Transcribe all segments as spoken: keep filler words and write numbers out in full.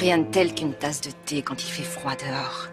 Rien de tel qu'une tasse de thé quand il fait froid dehors.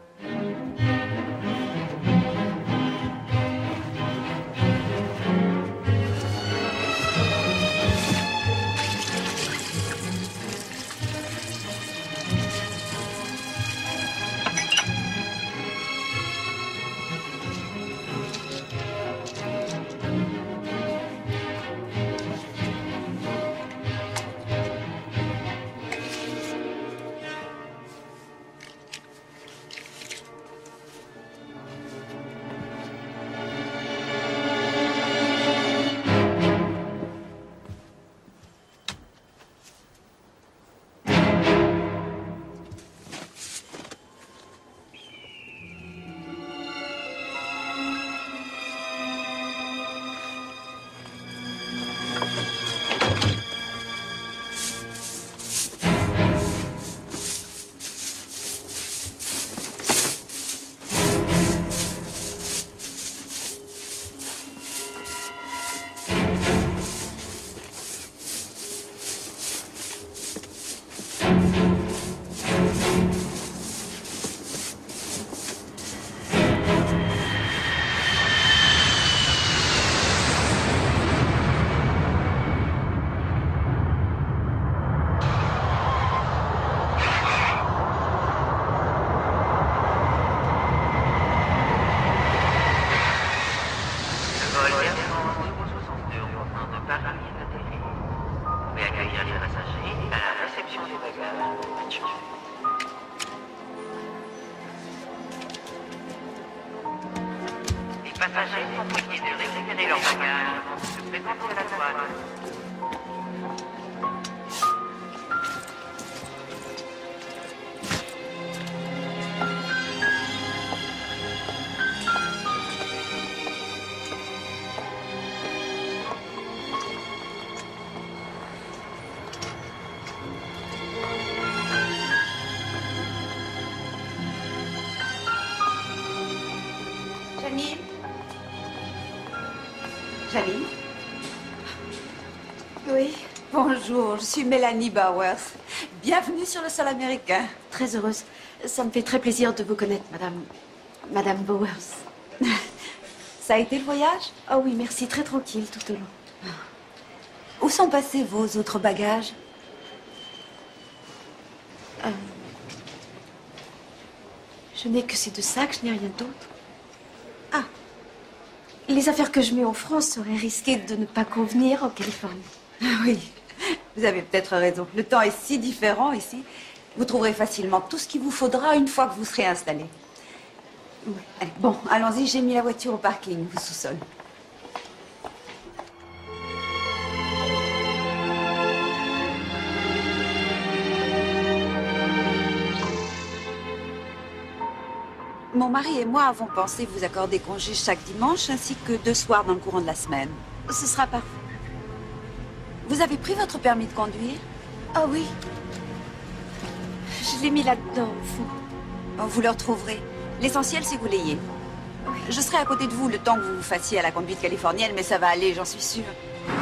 Janine? Janine? Oui, Bonjour, je suis Mélanie Bowers. Bienvenue sur le sol américain. très heureuse. Ça me fait très plaisir de vous connaître, madame... Madame Bowers. Ça a été le voyage? Oh oui, merci, très tranquille tout au long. Où sont passés vos autres bagages? Euh, Je n'ai que ces deux sacs, je n'ai rien d'autre. Ah, les affaires que je mets en France seraient risquées de ne pas convenir en Californie. Ah oui, vous avez peut-être raison. Le temps est si différent ici. Vous trouverez facilement tout ce qu'il vous faudra une fois que vous serez installé. Oui. Allez, bon, allons-y, j'ai mis la voiture au parking, au sous-sol. Mon mari et moi avons pensé vous accorder congé chaque dimanche ainsi que deux soirs dans le courant de la semaine. Ce sera parfait. Vous avez pris votre permis de conduire? Ah oui. Je l'ai mis là-dedans, au fond. Bon, vous le retrouverez. L'essentiel, c'est que vous l'ayez. Oui. Je serai à côté de vous le temps que vous vous fassiez à la conduite californienne, mais ça va aller, j'en suis sûre.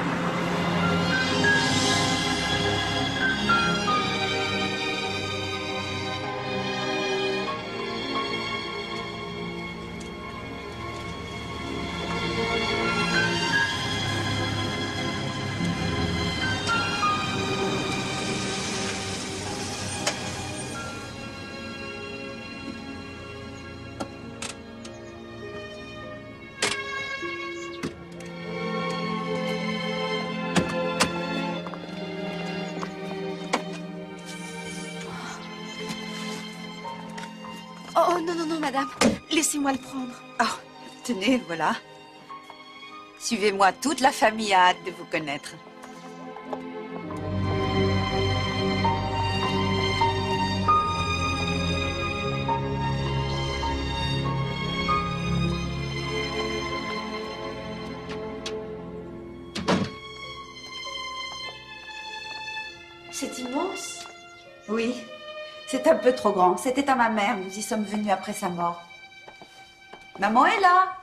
Oh, oh, non, non, non, madame. Laissez-moi le prendre. Oh, tenez, voilà. Suivez-moi, toute la famille a hâte de vous connaître. C'est immense. Oui, c'est un peu trop grand. C'était à ma mère, nous y sommes venus après sa mort. Maman est là.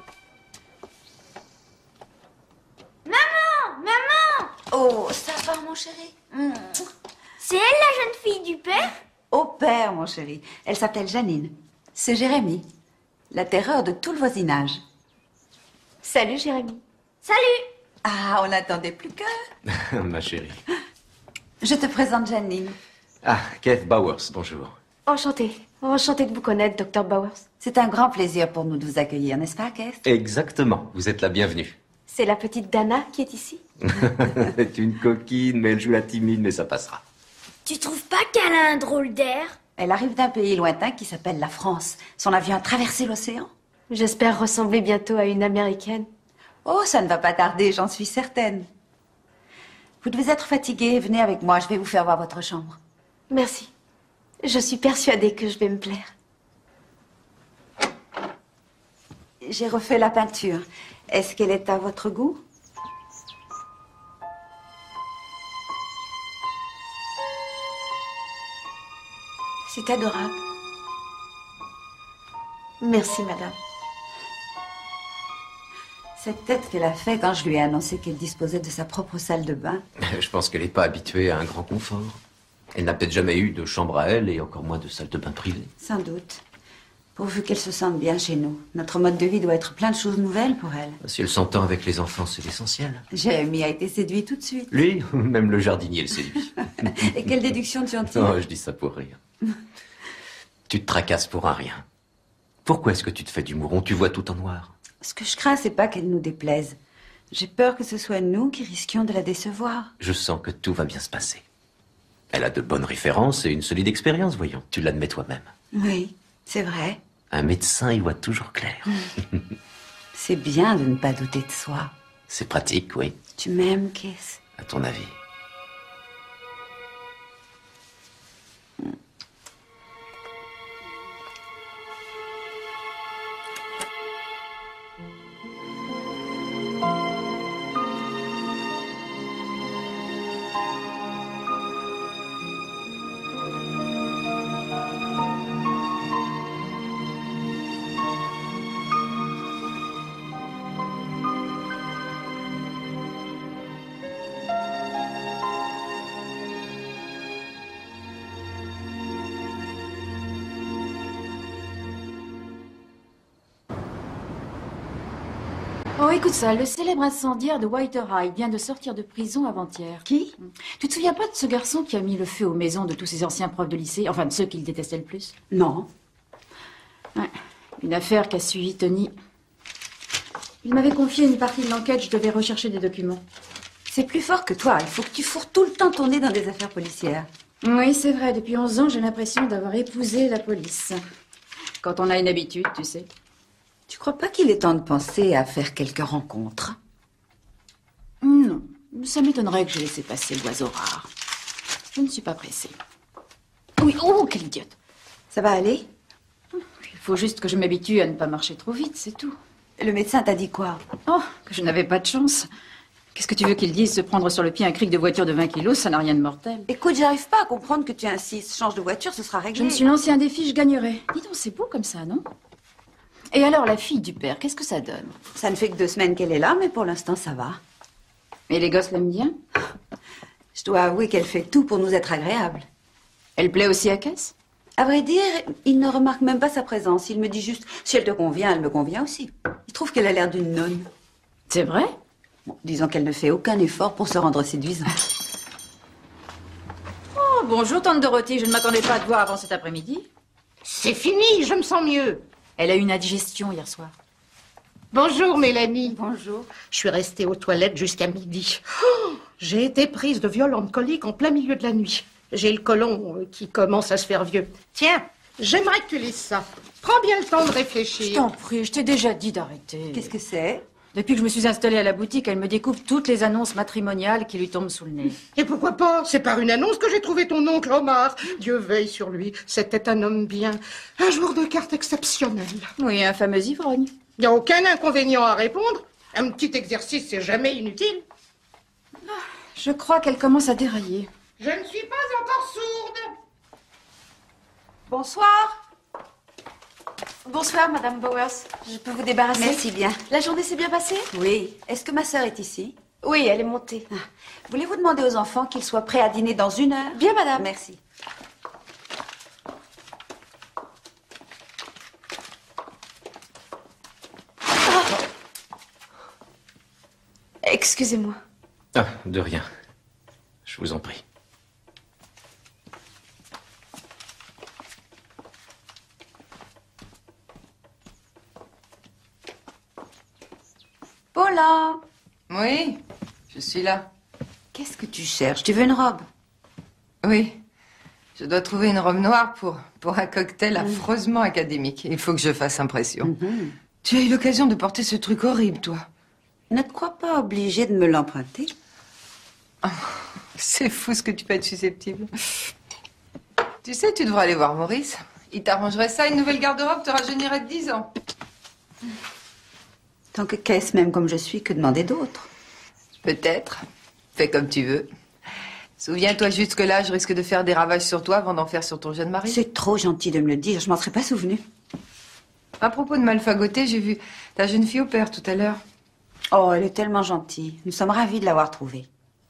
Maman! Maman! Oh, ça va, mon chéri? Mmh. C'est elle la jeune fille du père? Au père, mon chéri. Elle s'appelle Janine. C'est Jérémy. La terreur de tout le voisinage. Salut, Jérémy. Salut! Ah, on n'attendait plus que... Ma chérie. Je te présente Janine. Ah, Keith Bowers, bonjour. Enchantée. Enchantée de vous connaître, docteur Bowers. C'est un grand plaisir pour nous de vous accueillir, n'est-ce pas, Keith? Exactement, vous êtes la bienvenue. C'est la petite Dana qui est ici? C'est une coquine, mais elle joue la timide, mais ça passera. Tu trouves pas qu'elle a un drôle d'air? Elle arrive d'un pays lointain qui s'appelle la France. Son avion a traversé l'océan. J'espère ressembler bientôt à une Américaine. Oh, ça ne va pas tarder, j'en suis certaine. Vous devez être fatigué. Venez avec moi, je vais vous faire voir votre chambre. Merci. Je suis persuadée que je vais me plaire. J'ai refait la peinture. Est-ce qu'elle est à votre goût? C'est adorable. Merci, madame. Cette tête qu'elle a fait quand je lui ai annoncé qu'elle disposait de sa propre salle de bain. Je pense qu'elle n'est pas habituée à un grand confort. Elle n'a peut-être jamais eu de chambre à elle et encore moins de salle de bain privée. Sans doute. Pourvu qu'elle se sente bien chez nous. Notre mode de vie doit être plein de choses nouvelles pour elle. Si elle s'entend avec les enfants, c'est l'essentiel. Jérémy a été séduit tout de suite. Lui, même le jardinier le séduit. Et quelle déduction tu en tires? Non, je dis ça pour rire. Tu te tracasses pour un rien. Pourquoi est-ce que tu te fais du mouron? Tu vois tout en noir. Ce que je crains, c'est pas qu'elle nous déplaise. J'ai peur que ce soit nous qui risquions de la décevoir. Je sens que tout va bien se passer. Elle a de bonnes références et une solide expérience, voyons. Tu l'admets toi-même. Oui, c'est vrai. Un médecin y voit toujours clair. C'est bien de ne pas douter de soi. C'est pratique, oui. Tu m'aimes, Keith? À ton avis? Oh, écoute ça, le célèbre incendiaire de Whitehall vient de sortir de prison avant-hier. Qui? Tu te souviens pas de ce garçon qui a mis le feu aux maisons de tous ses anciens profs de lycée, enfin de ceux qu'il détestait le plus? Non. Ouais, une affaire qu'a suivi Tony. Il m'avait confié une partie de l'enquête, je devais rechercher des documents. C'est plus fort que toi. Il faut que tu fourres tout le temps ton nez dans des affaires policières. Oui, c'est vrai, depuis onze ans, j'ai l'impression d'avoir épousé la police. Quand on a une habitude, tu sais. Tu crois pas qu'il est temps de penser à faire quelques rencontres? Non, ça m'étonnerait que j'ai laissé passer l'oiseau rare. Je ne suis pas pressée. Oui, oh, quelle idiote! Ça va aller? Il faut juste que je m'habitue à ne pas marcher trop vite, c'est tout. Le médecin t'a dit quoi? Oh, que je n'avais pas de chance. Qu'est-ce que tu veux qu'il dise? Se prendre sur le pied un cric de voiture de vingt kilos, ça n'a rien de mortel. Écoute, j'arrive pas à comprendre que tu insistes. Change de voiture, ce sera réglé. Je me suis lancé un défi, je gagnerai. Dis donc, c'est beau comme ça, non? Et alors, la fille du père, qu'est-ce que ça donne? Ça ne fait que deux semaines qu'elle est là, mais pour l'instant, ça va. Et les gosses l'aiment bien? Je dois avouer qu'elle fait tout pour nous être agréable. Elle plaît aussi à Cass? À vrai dire, il ne remarque même pas sa présence. Il me dit juste, si elle te convient, elle me convient aussi. Il trouve qu'elle a l'air d'une nonne. C'est vrai? Bon, disons qu'elle ne fait aucun effort pour se rendre séduisante. Oh, bonjour, tante Dorothy. Je ne m'attendais pas à te voir avant cet après-midi. C'est fini, je me sens mieux. Elle a eu une indigestion hier soir. Bonjour Mélanie. Bonjour. Je suis restée aux toilettes jusqu'à midi. Oh, j'ai été prise de violentes coliques en plein milieu de la nuit. J'ai le côlon euh, qui commence à se faire vieux. Tiens, j'aimerais que tu lises ça. Prends bien le temps de réfléchir. Je t'en prie, je t'ai déjà dit d'arrêter. Qu'est-ce que c'est? Depuis que je me suis installée à la boutique, elle me découvre toutes les annonces matrimoniales qui lui tombent sous le nez. Et pourquoi pas? C'est par une annonce que j'ai trouvé ton oncle Omar. Dieu veille sur lui. C'était un homme bien. Un joueur de cartes exceptionnel. Oui, un fameux ivrogne. Il n'y a aucun inconvénient à répondre. Un petit exercice, c'est jamais inutile. Je crois qu'elle commence à dérailler. Je ne suis pas encore sourde. Bonsoir. Bonsoir, Madame Bowers. Je peux vous débarrasser? Merci bien. La journée s'est bien passée? Oui. Est-ce que ma sœur est ici? Oui, elle est montée. Ah. Voulez-vous demander aux enfants qu'ils soient prêts à dîner dans une heure? Bien, madame. Merci. Excusez-moi. Ah, de rien. Je vous en prie. Paula, Oui, je suis là. qu'est-ce que tu cherches? Tu veux une robe? Oui, je dois trouver une robe noire pour, pour un cocktail affreusement académique. Il faut que je fasse impression. Mhm. Tu as eu l'occasion de porter ce truc horrible, toi. Ne te crois pas obligée de me l'emprunter. C'est fou ce que tu peux être susceptible. Tu sais, tu devrais aller voir Maurice. Il t'arrangerait ça, une nouvelle garde-robe te rajeunirait de dix ans. Tant que qu'est-ce, même comme je suis, que demander d'autre? Peut-être. Fais comme tu veux. Souviens-toi juste que là, je risque de faire des ravages sur toi avant d'en faire sur ton jeune mari. C'est trop gentil de me le dire, je m'en serais pas souvenu. À propos de malfagoter, j'ai vu ta jeune fille au père tout à l'heure. Oh, elle est tellement gentille. Nous sommes ravis de l'avoir trouvée.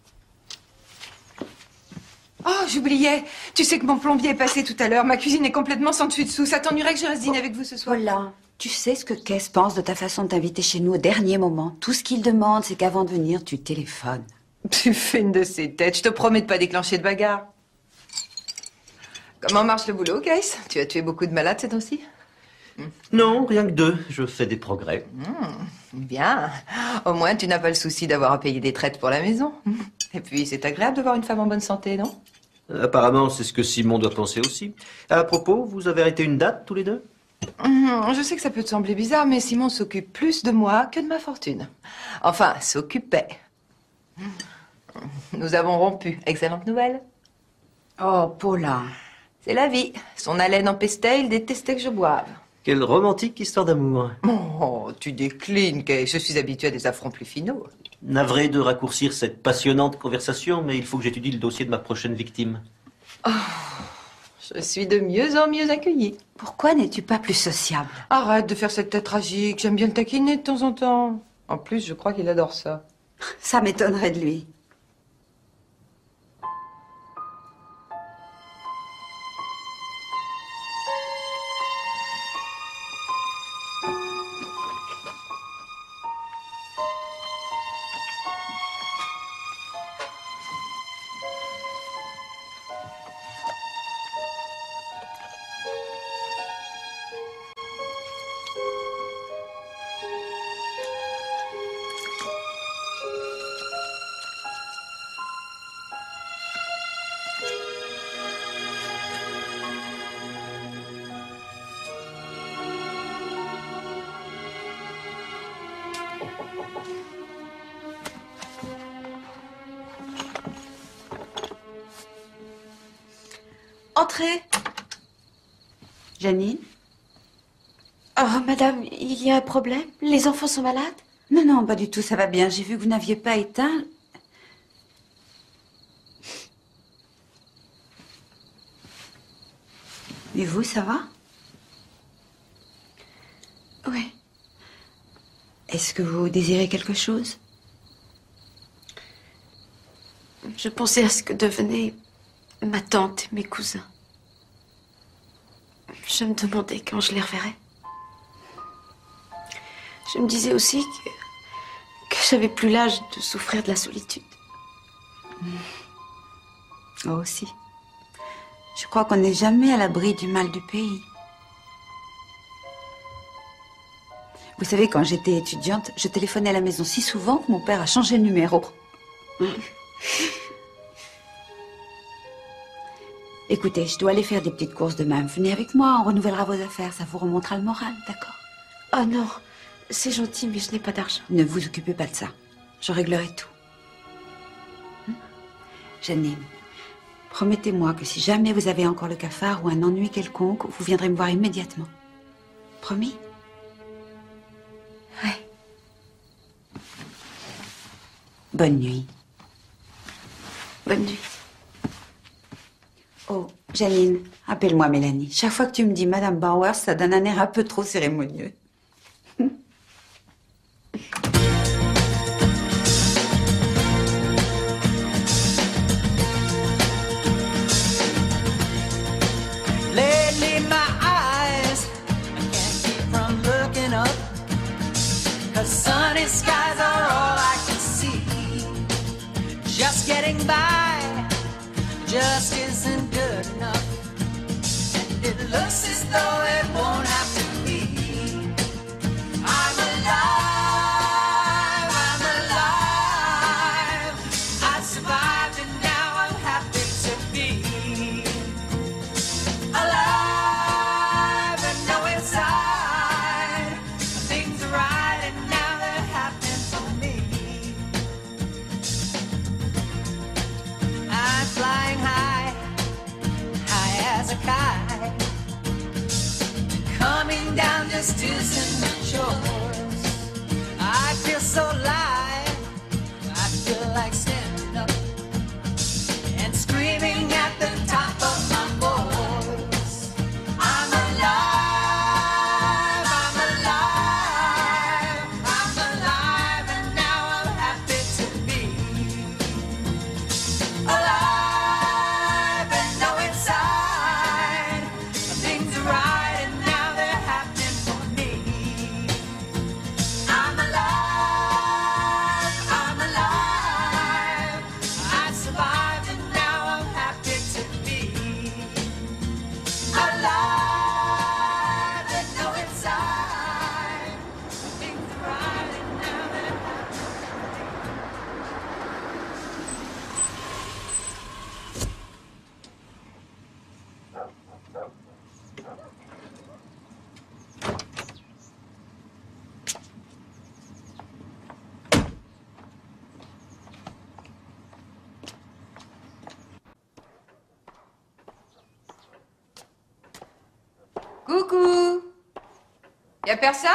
Oh, j'oubliais. Tu sais que mon plombier est passé tout à l'heure. Ma cuisine est complètement sans dessus dessous. Ça t'ennuierait que je reste dîner avec vous ce soir? Voilà. Tu sais ce que Kess pense de ta façon de t'inviter chez nous au dernier moment. Tout ce qu'il demande, c'est qu'avant de venir, tu téléphones. Tu fais une de ces têtes. Je te promets de pas déclencher de bagarre. Comment marche le boulot, Kess? Tu as tué beaucoup de malades ces temps-ci? Non, rien que deux. Je fais des progrès. Bien. Au moins, tu n'as pas le souci d'avoir à payer des traites pour la maison. Et puis, c'est agréable de voir une femme en bonne santé, non? Apparemment, c'est ce que Simon doit penser aussi. À propos, vous avez arrêté une date, tous les deux? Hum, Je sais que ça peut te sembler bizarre, mais Simon s'occupe plus de moi que de ma fortune. Enfin, s'occupait. Nous avons rompu. Excellente nouvelle. Oh, Paula. C'est la vie. Son haleine empestait, il détestait que je boive. Quelle romantique histoire d'amour. Oh, tu déclines, Kay. Je suis habituée à des affronts plus finaux. Navré de raccourcir cette passionnante conversation, mais il faut que j'étudie le dossier de ma prochaine victime. Je suis de mieux en mieux accueillie. Pourquoi n'es-tu pas plus sociable? Arrête de faire cette tête tragique. J'aime bien le taquiner de temps en temps. En plus, je crois qu'il adore ça. Ça m'étonnerait de lui. Entrez. Janine? Oh, madame, il y a un problème? Les enfants sont malades? Non, non, pas du tout, ça va bien. J'ai vu que vous n'aviez pas éteint. Et vous, ça va? Oui. Est-ce que vous désirez quelque chose? Je pensais à ce que devenaient ma tante et mes cousins. Je me demandais quand je les reverrais. Je me disais aussi que, que j'avais plus l'âge de souffrir de la solitude. Moi aussi. Je crois qu'on n'est jamais à l'abri du mal du pays. Vous savez, quand j'étais étudiante, je téléphonais à la maison si souvent que mon père a changé le numéro. Écoutez, je dois aller faire des petites courses demain. Venez avec moi, on renouvellera vos affaires. Ça vous remontera le moral, d'accord? Oh non, c'est gentil, mais je n'ai pas d'argent. Ne vous occupez pas de ça. Je réglerai tout. Hum? Janine, promettez-moi que si jamais vous avez encore le cafard ou un ennui quelconque, vous viendrez me voir immédiatement. Promis? Oui. Bonne nuit. Bonne nuit. Oh, Janine, appelle-moi Mélanie. Chaque fois que tu me dis Madame Bauer, ça donne un air un peu trop cérémonieux. Lately my eyes, I can't keep from looking up, 'cause sunny skies are all I can see. just getting by just isn't good enough. And it looks as though it won't have to be. I'm alive, I'm alive. I survived and now I'm happy to be alive and know inside things are right and now they're happening for me. I'm flying high, high as a kite, coming down just isn't the choice. I feel so light, I feel like standing up and screaming at the top of my voice. I'm alive, I'm alive, I'm alive, and now I'm happy to be alive and know inside things are right and now they're happening for me. I'm alive, I'm alive. I survived and now I'm happy to be alive and know inside things are right and now they're Coucou. Y a personne?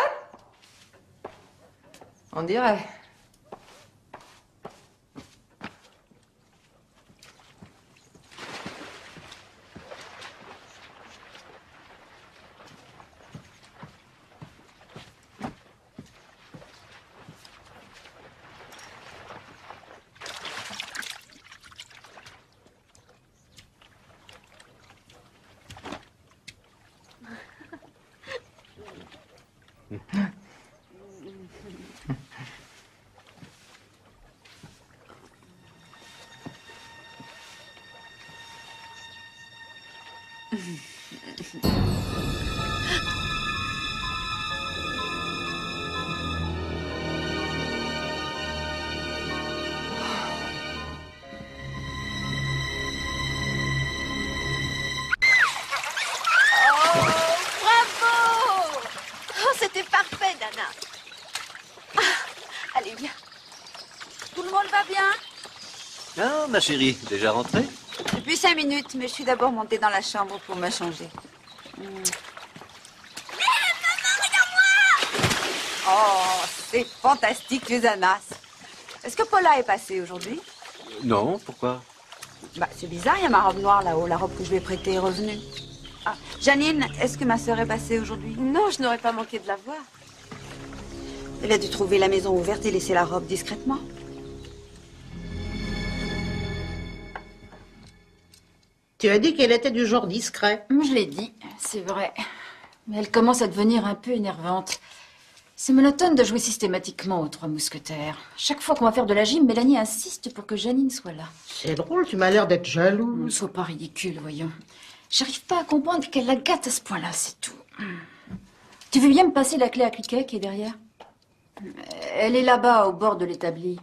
On dirait. C'était parfait, Dana. Ah, allez, viens. Tout le monde va bien? Ah, ma chérie, déjà rentrée? Depuis cinq minutes, mais je suis d'abord montée dans la chambre pour me changer. Mm. Oh, c'est fantastique, les Amas. Est-ce que Paula est passée aujourd'hui? Non, pourquoi? Bah, c'est bizarre, il y a ma robe noire là-haut. La robe que je lui ai prêtée est revenue. Ah, Janine, est-ce que ma sœur est passée aujourd'hui? Non, je n'aurais pas manqué de la voir. Elle a dû trouver la maison ouverte et laisser la robe discrètement. Tu as dit qu'elle était du genre discret. Je l'ai dit, c'est vrai. Mais elle commence à devenir un peu énervante. C'est monotone de jouer systématiquement aux Trois Mousquetaires. Chaque fois qu'on va faire de la gym, Mélanie insiste pour que Janine soit là. C'est drôle, tu m'as l'air d'être jalouse. Ne sois pas ridicule, voyons. J'arrive pas à comprendre qu'elle la gâte à ce point-là, c'est tout. Tu veux bien me passer la clé à cliquet qui est derrière? Elle est là-bas, au bord de l'établi.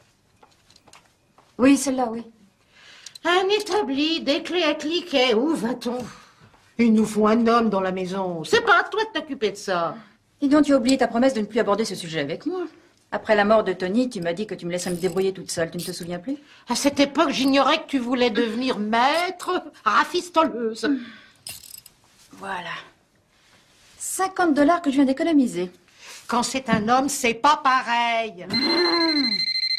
Oui, celle-là, oui. Un établi, des clés à cliquet, où va-t-on? Il nous faut un homme dans la maison. C'est pas à toi de t'occuper de ça. Dis donc, tu as oublié ta promesse de ne plus aborder ce sujet avec moi. Après la mort de Tony, tu m'as dit que tu me laisserais me débrouiller toute seule. Tu ne te souviens plus? À cette époque, j'ignorais que tu voulais devenir maître, rafistoleuse. Voilà. cinquante dollars que je viens d'économiser. Quand c'est un homme, c'est pas pareil. Mmh.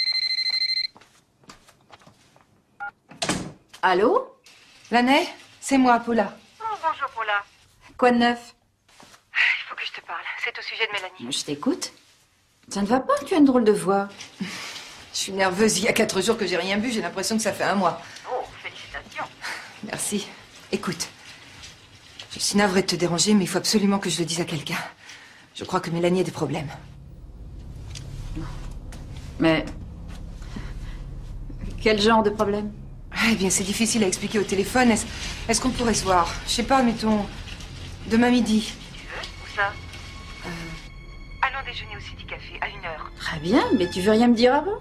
Allô? Laney, c'est moi, Paula. Oh, bonjour, Paula. Quoi de neuf? Il faut que je te parle. C'est au sujet de Mélanie. Je t'écoute. Ça ne va pas? Tu as une drôle de voix. Je suis nerveuse. Il y a quatre jours que j'ai rien bu. J'ai l'impression que ça fait un mois. Oh, félicitations. Merci. Écoute, je suis navrée de te déranger, mais il faut absolument que je le dise à quelqu'un. Je crois que Mélanie a des problèmes. Mais... Quel genre de problème? Eh bien, c'est difficile à expliquer au téléphone. Est-ce est-ce qu'on pourrait se voir? Je sais pas, mettons, demain midi. Tu veux? Où ça? Euh... Allons déjeuner au City Café, à une heure. Très bien, mais tu veux rien me dire avant?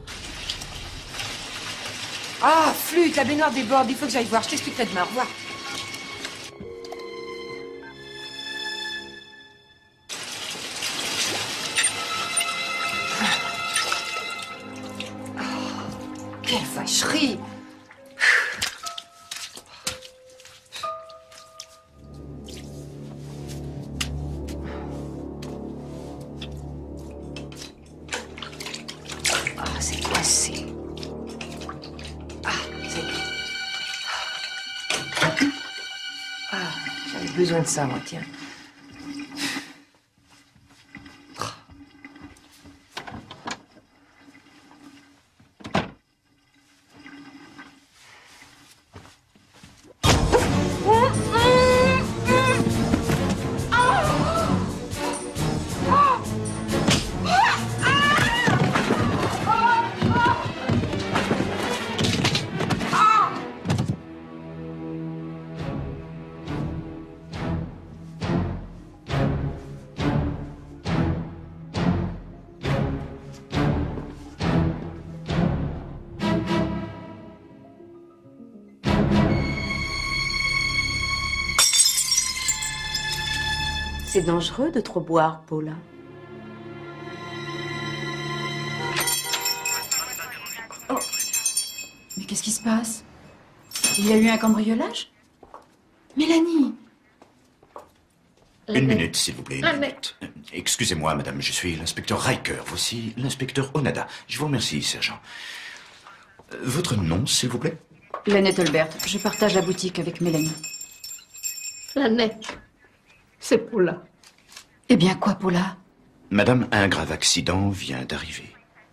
Ah, flûte, la baignoire déborde. Il faut que j'aille voir. Je t'expliquerai demain. Au revoir. Quelle vacherie! Ah, c'est coincé. Ah, c'est... Ah, j'avais besoin de ça, moi, tiens. C'est dangereux de trop boire, Paula. Oh. Mais qu'est-ce qui se passe? Il y a eu un cambriolage? Mélanie! Une minute, s'il vous plaît. Une minute. Excusez-moi, madame, je suis l'inspecteur Riker. Voici l'inspecteur Onada. Je vous remercie, sergent. Votre nom, s'il vous plaît? Lannette Holbert. Je partage la boutique avec Mélanie. Lannette. C'est Paula. Eh bien, quoi, Paula? Madame, un grave accident vient d'arriver.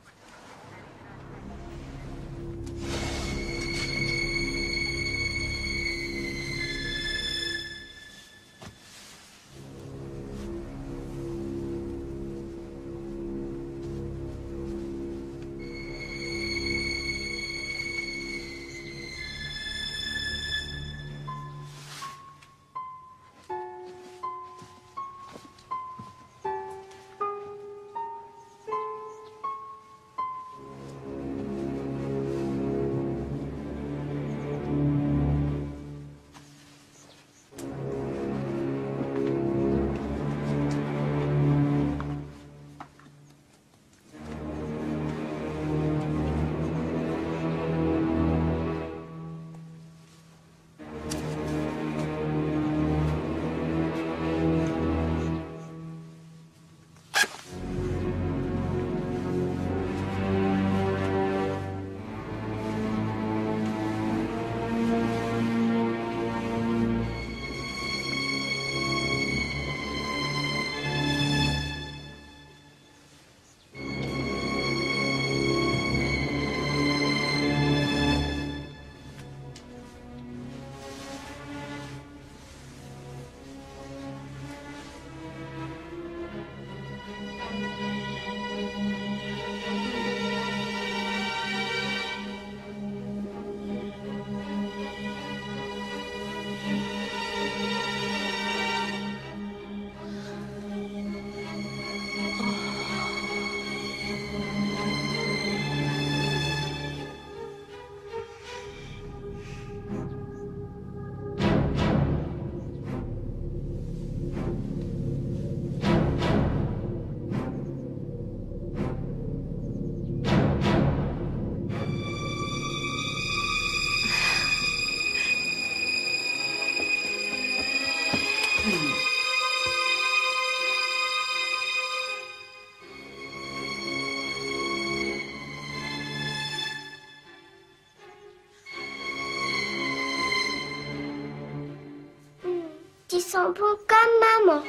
Tu sens bon comme maman.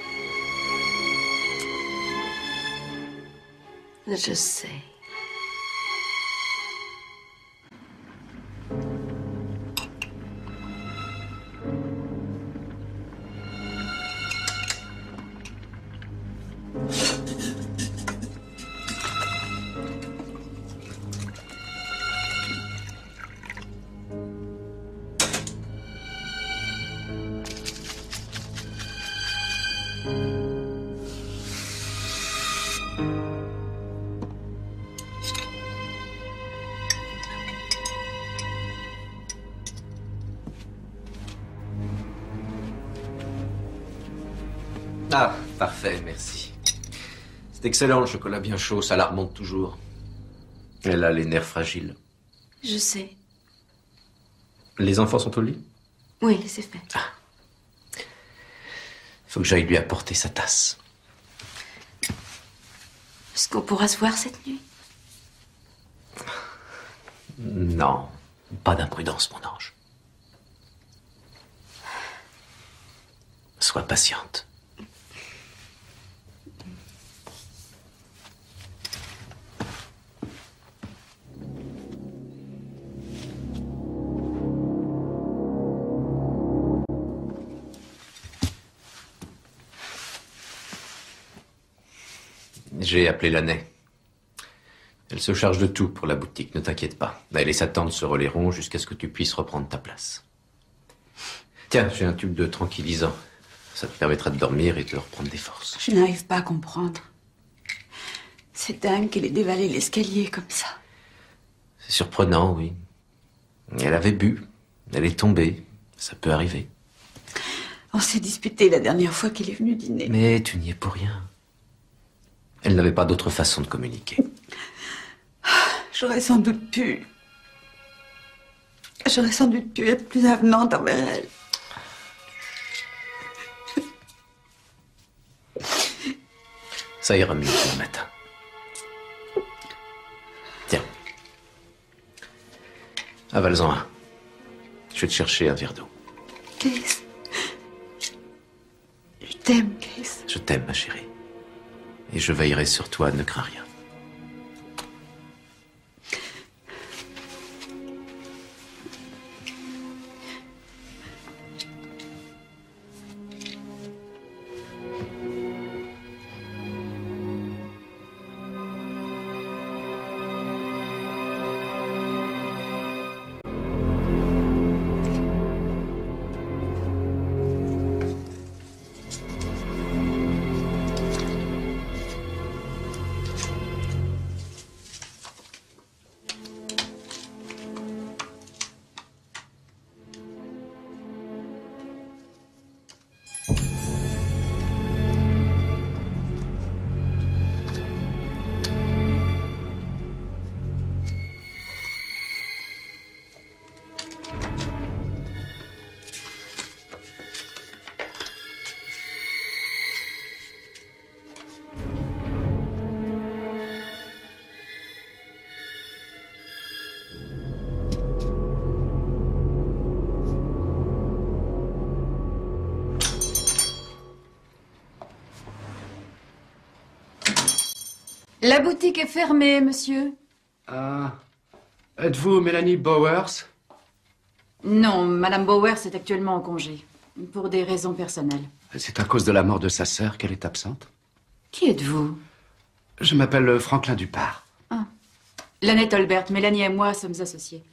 Je sais. Ah, parfait, merci. C'est excellent, le chocolat bien chaud, ça la remonte toujours. Elle a les nerfs fragiles. Je sais. Les enfants sont au lit? Oui, c'est fait. Ah. Faut que j'aille lui apporter sa tasse. Est-ce qu'on pourra se voir cette nuit? Non, pas d'imprudence, mon ange. Sois patiente. J'ai appelé Lannet. Elle se charge de tout pour la boutique, ne t'inquiète pas. Elle et sa tante se relayeront jusqu'à ce que tu puisses reprendre ta place. Tiens, j'ai un tube de tranquillisant. Ça te permettra de dormir et de reprendre des forces. Je n'arrive pas à comprendre. C'est dingue qu'elle ait dévalé l'escalier comme ça. C'est surprenant, oui. Elle avait bu. Elle est tombée. Ça peut arriver. On s'est disputé la dernière fois qu'elle est venue dîner. Mais tu n'y es pour rien. Elle n'avait pas d'autre façon de communiquer. J'aurais sans doute pu... J'aurais sans doute pu être plus avenante envers elle. Ça ira mieux ce matin. Tiens. Avale-en un. Je vais te chercher un verre d'eau. Case. Je t'aime, Case. Je t'aime, ma chérie. Et je veillerai sur toi, ne crains rien. La boutique est fermée, monsieur. Ah. Êtes-vous Mélanie Bowers? Non, Madame Bowers est actuellement en congé. Pour des raisons personnelles. C'est à cause de la mort de sa sœur qu'elle est absente? Qui êtes-vous? Je m'appelle Franklin Dupart. Ah. Lannette Olbert, Mélanie et moi sommes associés.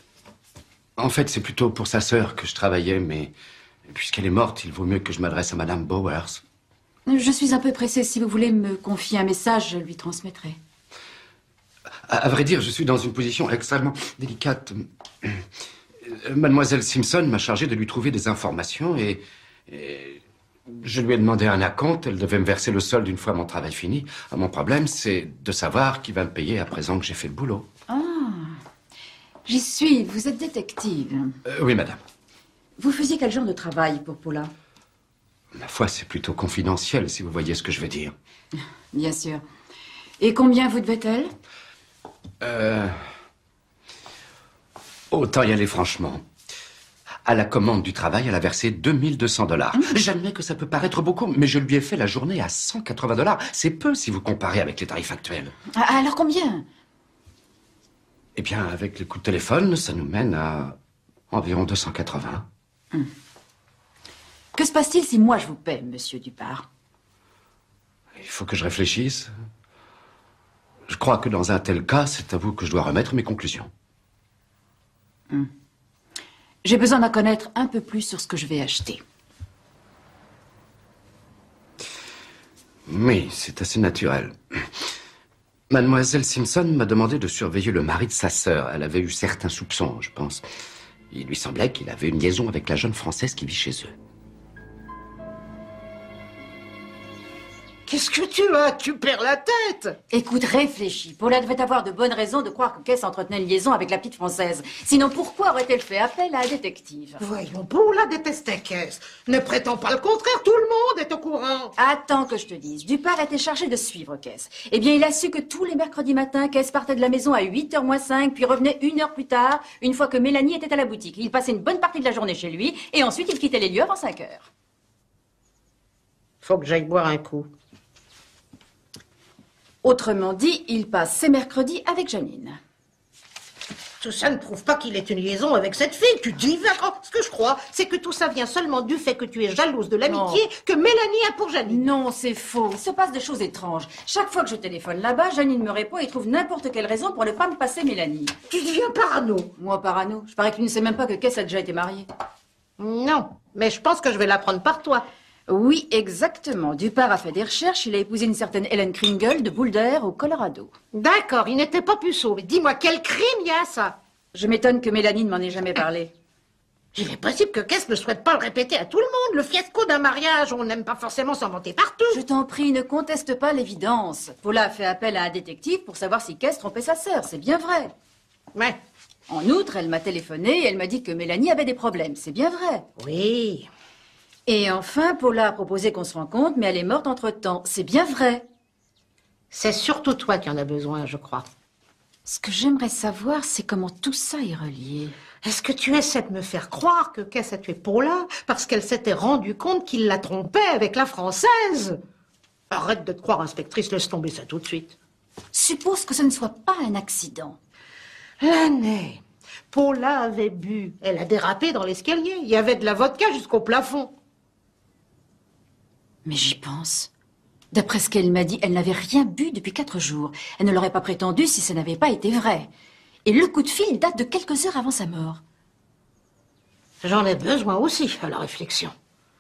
En fait, c'est plutôt pour sa sœur que je travaillais, mais puisqu'elle est morte, il vaut mieux que je m'adresse à Madame Bowers. Je suis un peu pressée. Si vous voulez me confier un message, je lui transmettrai. À, à vrai dire, je suis dans une position extrêmement délicate. Mademoiselle Simpson m'a chargé de lui trouver des informations et, et je lui ai demandé un acompte. Elle devait me verser le solde une fois mon travail fini. Mon problème, c'est de savoir qui va me payer à présent que j'ai fait le boulot. Ah, j'y suis. Vous êtes détective. Euh, oui, madame. Vous faisiez quel genre de travail pour Paula? Ma foi, c'est plutôt confidentiel, si vous voyez ce que je veux dire. Bien sûr. Et combien vous devait-elle? Euh... Autant y aller franchement. À la commande du travail, elle a versé deux mille deux cents dollars. Mmh. J'admets que ça peut paraître beaucoup, mais je lui ai fait la journée à cent quatre-vingts dollars. C'est peu si vous comparez avec les tarifs actuels. Ah, alors combien? Eh bien, avec les coups de téléphone, ça nous mène à environ deux cent quatre-vingts. Mmh. Que se passe-t-il si moi je vous paie, monsieur Dupart? Il faut que je réfléchisse. Je crois que dans un tel cas, c'est à vous que je dois remettre mes conclusions. Hum. J'ai besoin d'en connaître un peu plus sur ce que je vais acheter. Oui, c'est assez naturel. Mademoiselle Simpson m'a demandé de surveiller le mari de sa sœur. Elle avait eu certains soupçons, je pense. Il lui semblait qu'il avait une liaison avec la jeune Française qui vit chez eux. Qu'est-ce que tu as? Tu perds la tête. Écoute, réfléchis. Paula devait avoir de bonnes raisons de croire que Kess entretenait une liaison avec la petite Française. Sinon, pourquoi aurait-elle fait appel à un détective? Voyons, Paula détestait Kess. Ne prétends pas le contraire, tout le monde est au courant. Attends que je te dise. Dupart était chargé de suivre Kess. Eh bien, il a su que tous les mercredis matins, Kess partait de la maison à huit heures moins cinq, puis revenait une heure plus tard, une fois que Mélanie était à la boutique. Il passait une bonne partie de la journée chez lui, et ensuite il quittait les lieux avant cinq heures. Faut que j'aille boire un coup. Autrement dit, il passe ses mercredis avec Janine. Tout ça ne prouve pas qu'il ait une liaison avec cette fille. Tu divagues. Oh, ce que je crois, c'est que tout ça vient seulement du fait que tu es jalouse de l'amitié que Mélanie a pour Janine. Non, c'est faux. Il se passe des choses étranges. Chaque fois que je téléphone là-bas, Janine me répond et trouve n'importe quelle raison pour ne pas me passer Mélanie. Tu deviens parano. Moi, parano? Je parie que tu ne sais même pas que Kess a déjà été mariée. Non, mais je pense que je vais l'apprendre par toi. Oui, exactement. Dupart a fait des recherches. Il a épousé une certaine Helen Kringle de Boulder, au Colorado. D'accord, il n'était pas puceau. Mais dis-moi, quel crime il y a, ça? Je m'étonne que Mélanie ne m'en ait jamais parlé. Il est possible que Kess ne souhaite pas le répéter à tout le monde. Le fiasco d'un mariage, on n'aime pas forcément s'inventer partout. Je t'en prie, ne conteste pas l'évidence. Paula a fait appel à un détective pour savoir si Kess trompait sa sœur. C'est bien vrai. Ouais. En outre, elle m'a téléphoné et elle m'a dit que Mélanie avait des problèmes. C'est bien vrai. Oui. Et enfin, Paula a proposé qu'on se rencontre, mais elle est morte entre-temps. C'est bien vrai. C'est surtout toi qui en as besoin, je crois. Ce que j'aimerais savoir, c'est comment tout ça est relié. Est-ce que tu essaies de me faire croire que Kess a tué Paula parce qu'elle s'était rendue compte qu'il la trompait avec la Française? Arrête de te croire inspectrice, laisse tomber ça tout de suite. Suppose que ce ne soit pas un accident. L'année, Paula avait bu. Elle a dérapé dans l'escalier. Il y avait de la vodka jusqu'au plafond. Mais j'y pense. D'après ce qu'elle m'a dit, elle n'avait rien bu depuis quatre jours. Elle ne l'aurait pas prétendu si ça n'avait pas été vrai. Et le coup de fil date de quelques heures avant sa mort. J'en ai besoin aussi à la réflexion.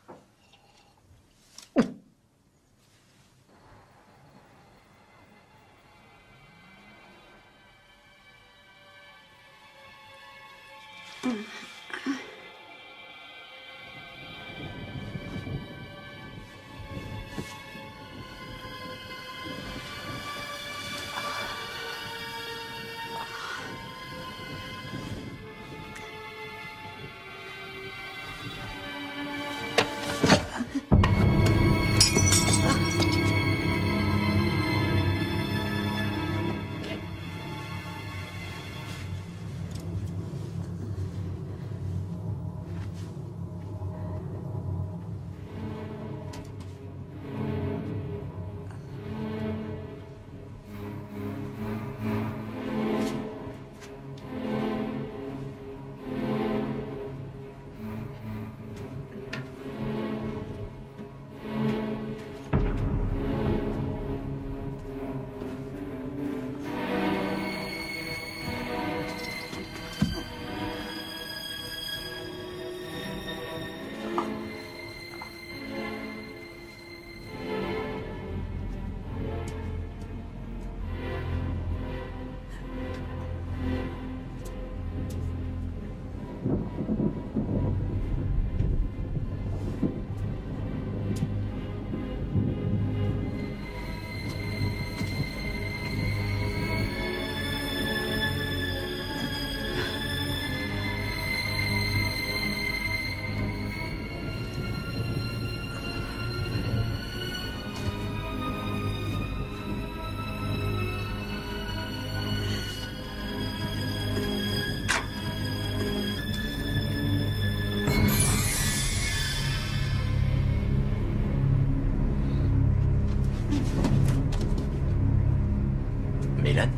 Mélanie.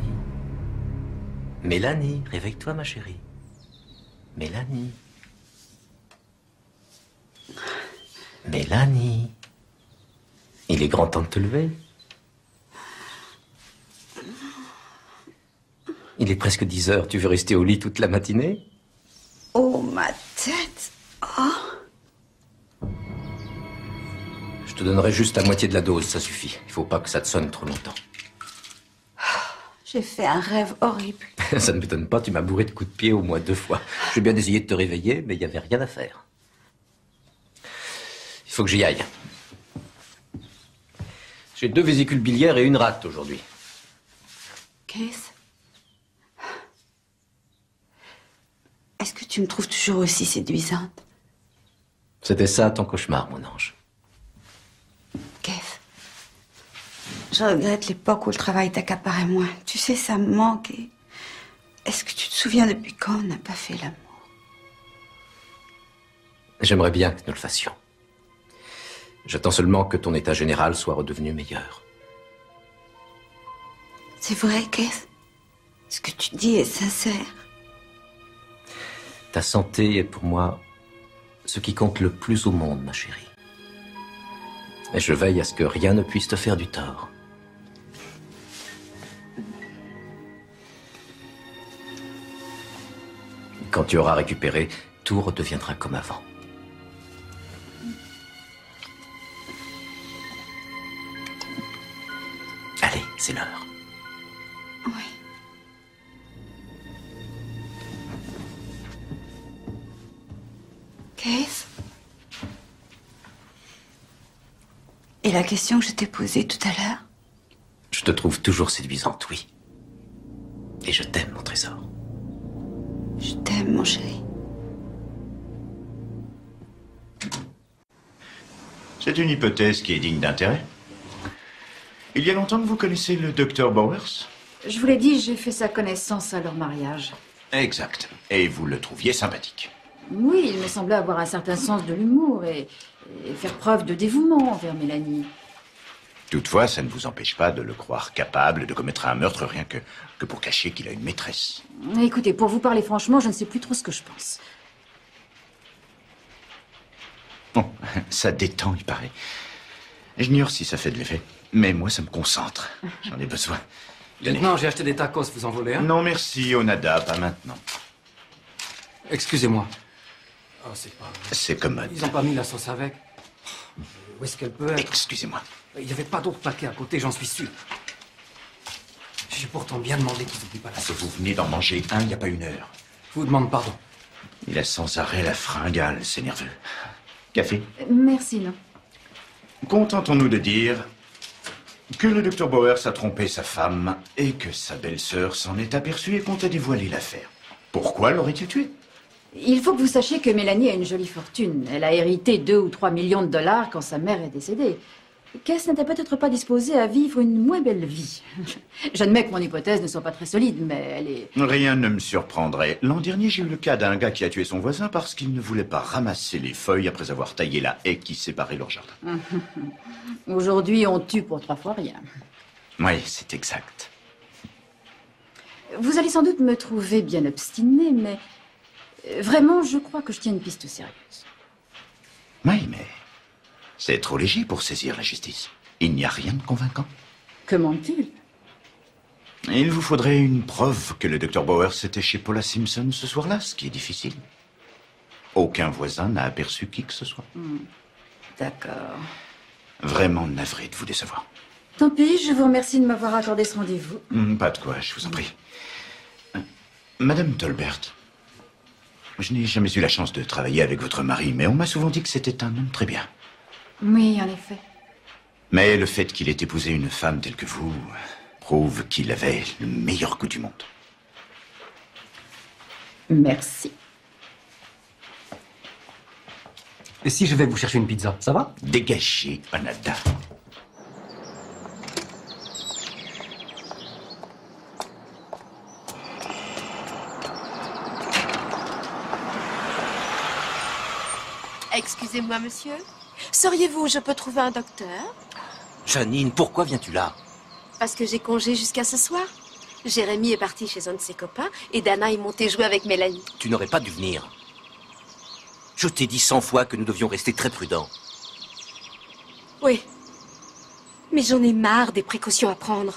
Mélanie, réveille-toi, ma chérie. Mélanie. Mélanie. Il est grand temps de te lever. Il est presque dix heures. Tu veux rester au lit toute la matinée? Oh, ma tête. Oh. Je te donnerai juste la moitié de la dose, ça suffit. Il faut pas que ça te sonne trop longtemps. J'ai fait un rêve horrible. Ça ne m'étonne pas, tu m'as bourré de coups de pied au moins deux fois. J'ai bien essayé de te réveiller, mais il n'y avait rien à faire. Il faut que j'y aille. J'ai deux vésicules biliaires et une rate aujourd'hui. Keith, est-ce que tu me trouves toujours aussi séduisante? C'était ça ton cauchemar, mon ange. Keith, je regrette l'époque où le travail t'accaparait moins. Tu sais, ça me manque. Et... Est-ce que tu te souviens depuis quand on n'a pas fait l'amour? J'aimerais bien que nous le fassions. J'attends seulement que ton état général soit redevenu meilleur. C'est vrai, Keith? Ce que tu dis est sincère. Ta santé est pour moi ce qui compte le plus au monde, ma chérie. Et je veille à ce que rien ne puisse te faire du tort. Quand tu auras récupéré, tout redeviendra comme avant. Allez, c'est l'heure. Oui. Keith? Et la question que je t'ai posée tout à l'heure? Je te trouve toujours séduisante, oui. Et je t'aime, mon trésor. Je t'aime, mon chéri. C'est une hypothèse qui est digne d'intérêt. Il y a longtemps que vous connaissez le docteur Bowers? Je vous l'ai dit, j'ai fait sa connaissance à leur mariage. Exact. Et vous le trouviez sympathique? Oui, il me semblait avoir un certain sens de l'humour et, et faire preuve de dévouement envers Mélanie. Toutefois, ça ne vous empêche pas de le croire capable de commettre un meurtre rien que, que pour cacher qu'il a une maîtresse. Écoutez, pour vous parler franchement, je ne sais plus trop ce que je pense. Bon, ça détend, il paraît. J'ignore si ça fait de l'effet, mais moi, ça me concentre. J'en ai besoin. Lieutenant, j'ai acheté des tacos, vous en voulez un? Non, merci, Onada, pas maintenant. Excusez-moi. Oh, c'est pas... C'est commode. Ils n'ont pas mis la sauce avec. Où est-ce qu'elle peut être? Excusez-moi. Il n'y avait pas d'autre paquet à côté, j'en suis sûr. J'ai pourtant bien demandé qu'ils n'oublient pas la sauce. Vous venez d'en manger un il n'y a pas une heure. Je vous demande pardon. Il a sans arrêt la fringale, c'est nerveux. Café? Merci, non. Contentons-nous de dire que le docteur Bowers a trompé sa femme et que sa belle-sœur s'en est aperçue et compte dévoiler l'affaire. Pourquoi l'aurait-il tué? Il faut que vous sachiez que Mélanie a une jolie fortune. Elle a hérité deux ou trois millions de dollars quand sa mère est décédée. Cass n'était peut-être pas disposée à vivre une moins belle vie. J'admets que mon hypothèse ne soit pas très solide, mais elle est... Rien ne me surprendrait. L'an dernier, j'ai eu le cas d'un gars qui a tué son voisin parce qu'il ne voulait pas ramasser les feuilles après avoir taillé la haie qui séparait leur jardin. Aujourd'hui, on tue pour trois fois rien. Oui, c'est exact. Vous allez sans doute me trouver bien obstinée, mais... Vraiment, je crois que je tiens une piste sérieuse. Oui, mais... c'est trop léger pour saisir la justice. Il n'y a rien de convaincant. Que manque-t-il? Il vous faudrait une preuve que le docteur Bowers était chez Paula Simpson ce soir-là, ce qui est difficile. Aucun voisin n'a aperçu qui que ce soit. Hmm. D'accord. Vraiment navré de vous décevoir. Tant pis, je vous remercie de m'avoir accordé ce rendez-vous. Hmm, pas de quoi, je vous en prie. Euh, Madame Tolbert, je n'ai jamais eu la chance de travailler avec votre mari, mais on m'a souvent dit que c'était un homme très bien. Oui, en effet. Mais le fait qu'il ait épousé une femme telle que vous prouve qu'il avait le meilleur goût du monde. Merci. Et si je vais vous chercher une pizza, ça va? Dégagez, Onada. Excusez-moi, monsieur. Sauriez-vous où je peux trouver un docteur? Janine, pourquoi viens-tu là? Parce que j'ai congé jusqu'à ce soir. Jérémy est parti chez un de ses copains et Dana est montée jouer avec Mélanie. Tu n'aurais pas dû venir. Je t'ai dit cent fois que nous devions rester très prudents. Oui. Mais j'en ai marre des précautions à prendre.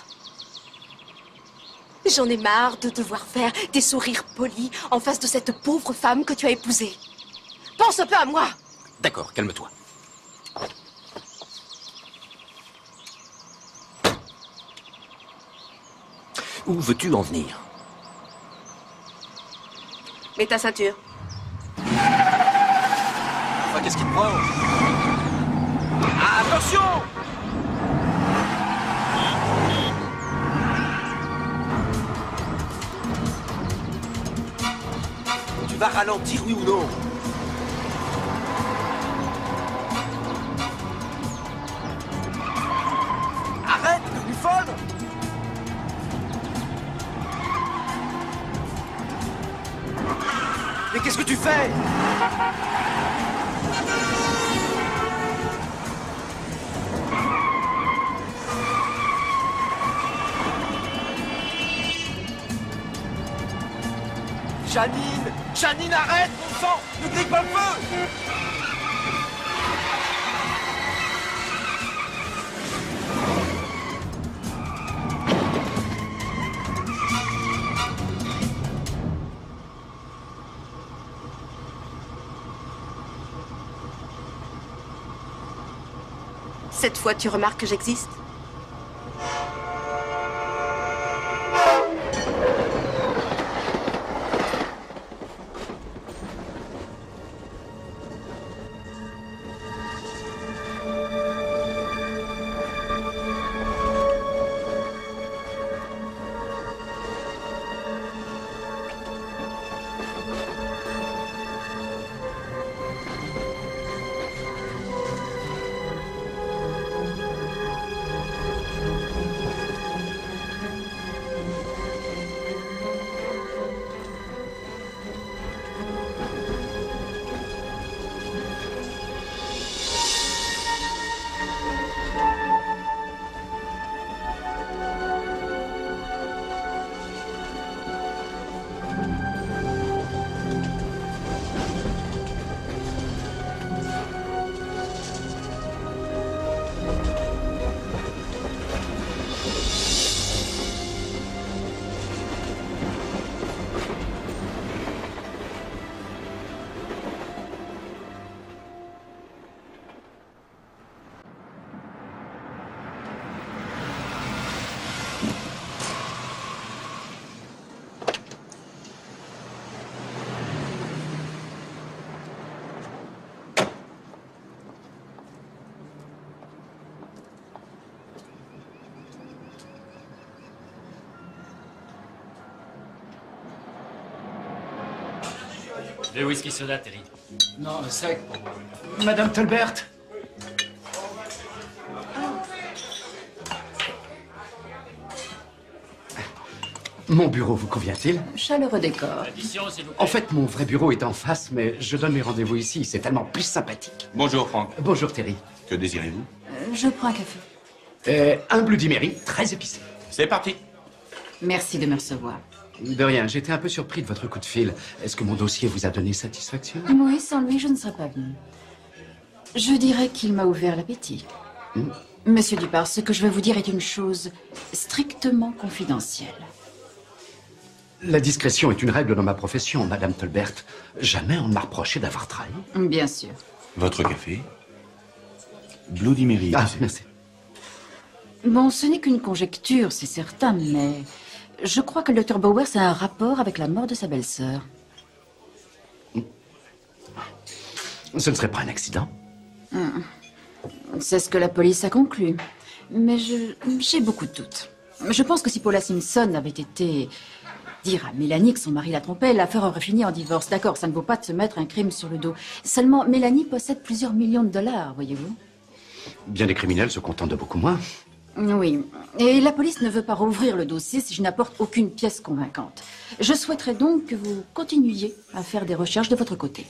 J'en ai marre de devoir faire des sourires polis en face de cette pauvre femme que tu as épousée. Pense un peu à moi. D'accord, calme-toi. Où veux-tu en venir? Mets ta ceinture. Enfin, qu'est-ce qui te prend? Ah, attention! Tu vas ralentir, oui ou non? Arrête, t'es devenue folle! Mais qu'est-ce que tu fais? Janine! Janine, arrête, mon sang! Ne grille pas le feu! Cette fois, tu remarques que j'existe? Deux whisky soda, Terry. Non, sec. Madame Tolbert. Mon bureau vous convient-il? Chaleureux décor. Addition, s'il vous plaît. En fait, mon vrai bureau est en face, mais je donne mes rendez-vous ici. C'est tellement plus sympathique. Bonjour, Franck. Bonjour, Terry. Que désirez-vous? Euh, je prends un café. Euh, un Bloody Mary, très épicé. C'est parti. Merci de me recevoir. De rien, j'étais un peu surpris de votre coup de fil. Est-ce que mon dossier vous a donné satisfaction? Oui, sans lui, je ne serais pas venue. Je dirais qu'il m'a ouvert l'appétit. Hmm. Monsieur Dupart, ce que je vais vous dire est une chose strictement confidentielle. La discrétion est une règle dans ma profession, Madame Tolbert. Jamais on ne m'a reproché d'avoir trahi. Bien sûr. Votre café? Bloody Mary. Ah, merci. Bon, ce n'est qu'une conjecture, c'est certain, mais je crois que le docteur Bowers a un rapport avec la mort de sa belle-sœur. Ce ne serait pas un accident? Hmm. C'est ce que la police a conclu. Mais je j'ai beaucoup de doutes. Je pense que si Paula Simpson avait été dire à Mélanie que son mari la trompait, l'affaire aurait fini en divorce. D'accord, ça ne vaut pas de se mettre un crime sur le dos. Seulement, Mélanie possède plusieurs millions de dollars, voyez-vous. Bien des criminels se contentent de beaucoup moins. Oui, et la police ne veut pas rouvrir le dossier si je n'apporte aucune pièce convaincante. Je souhaiterais donc que vous continuiez à faire des recherches de votre côté.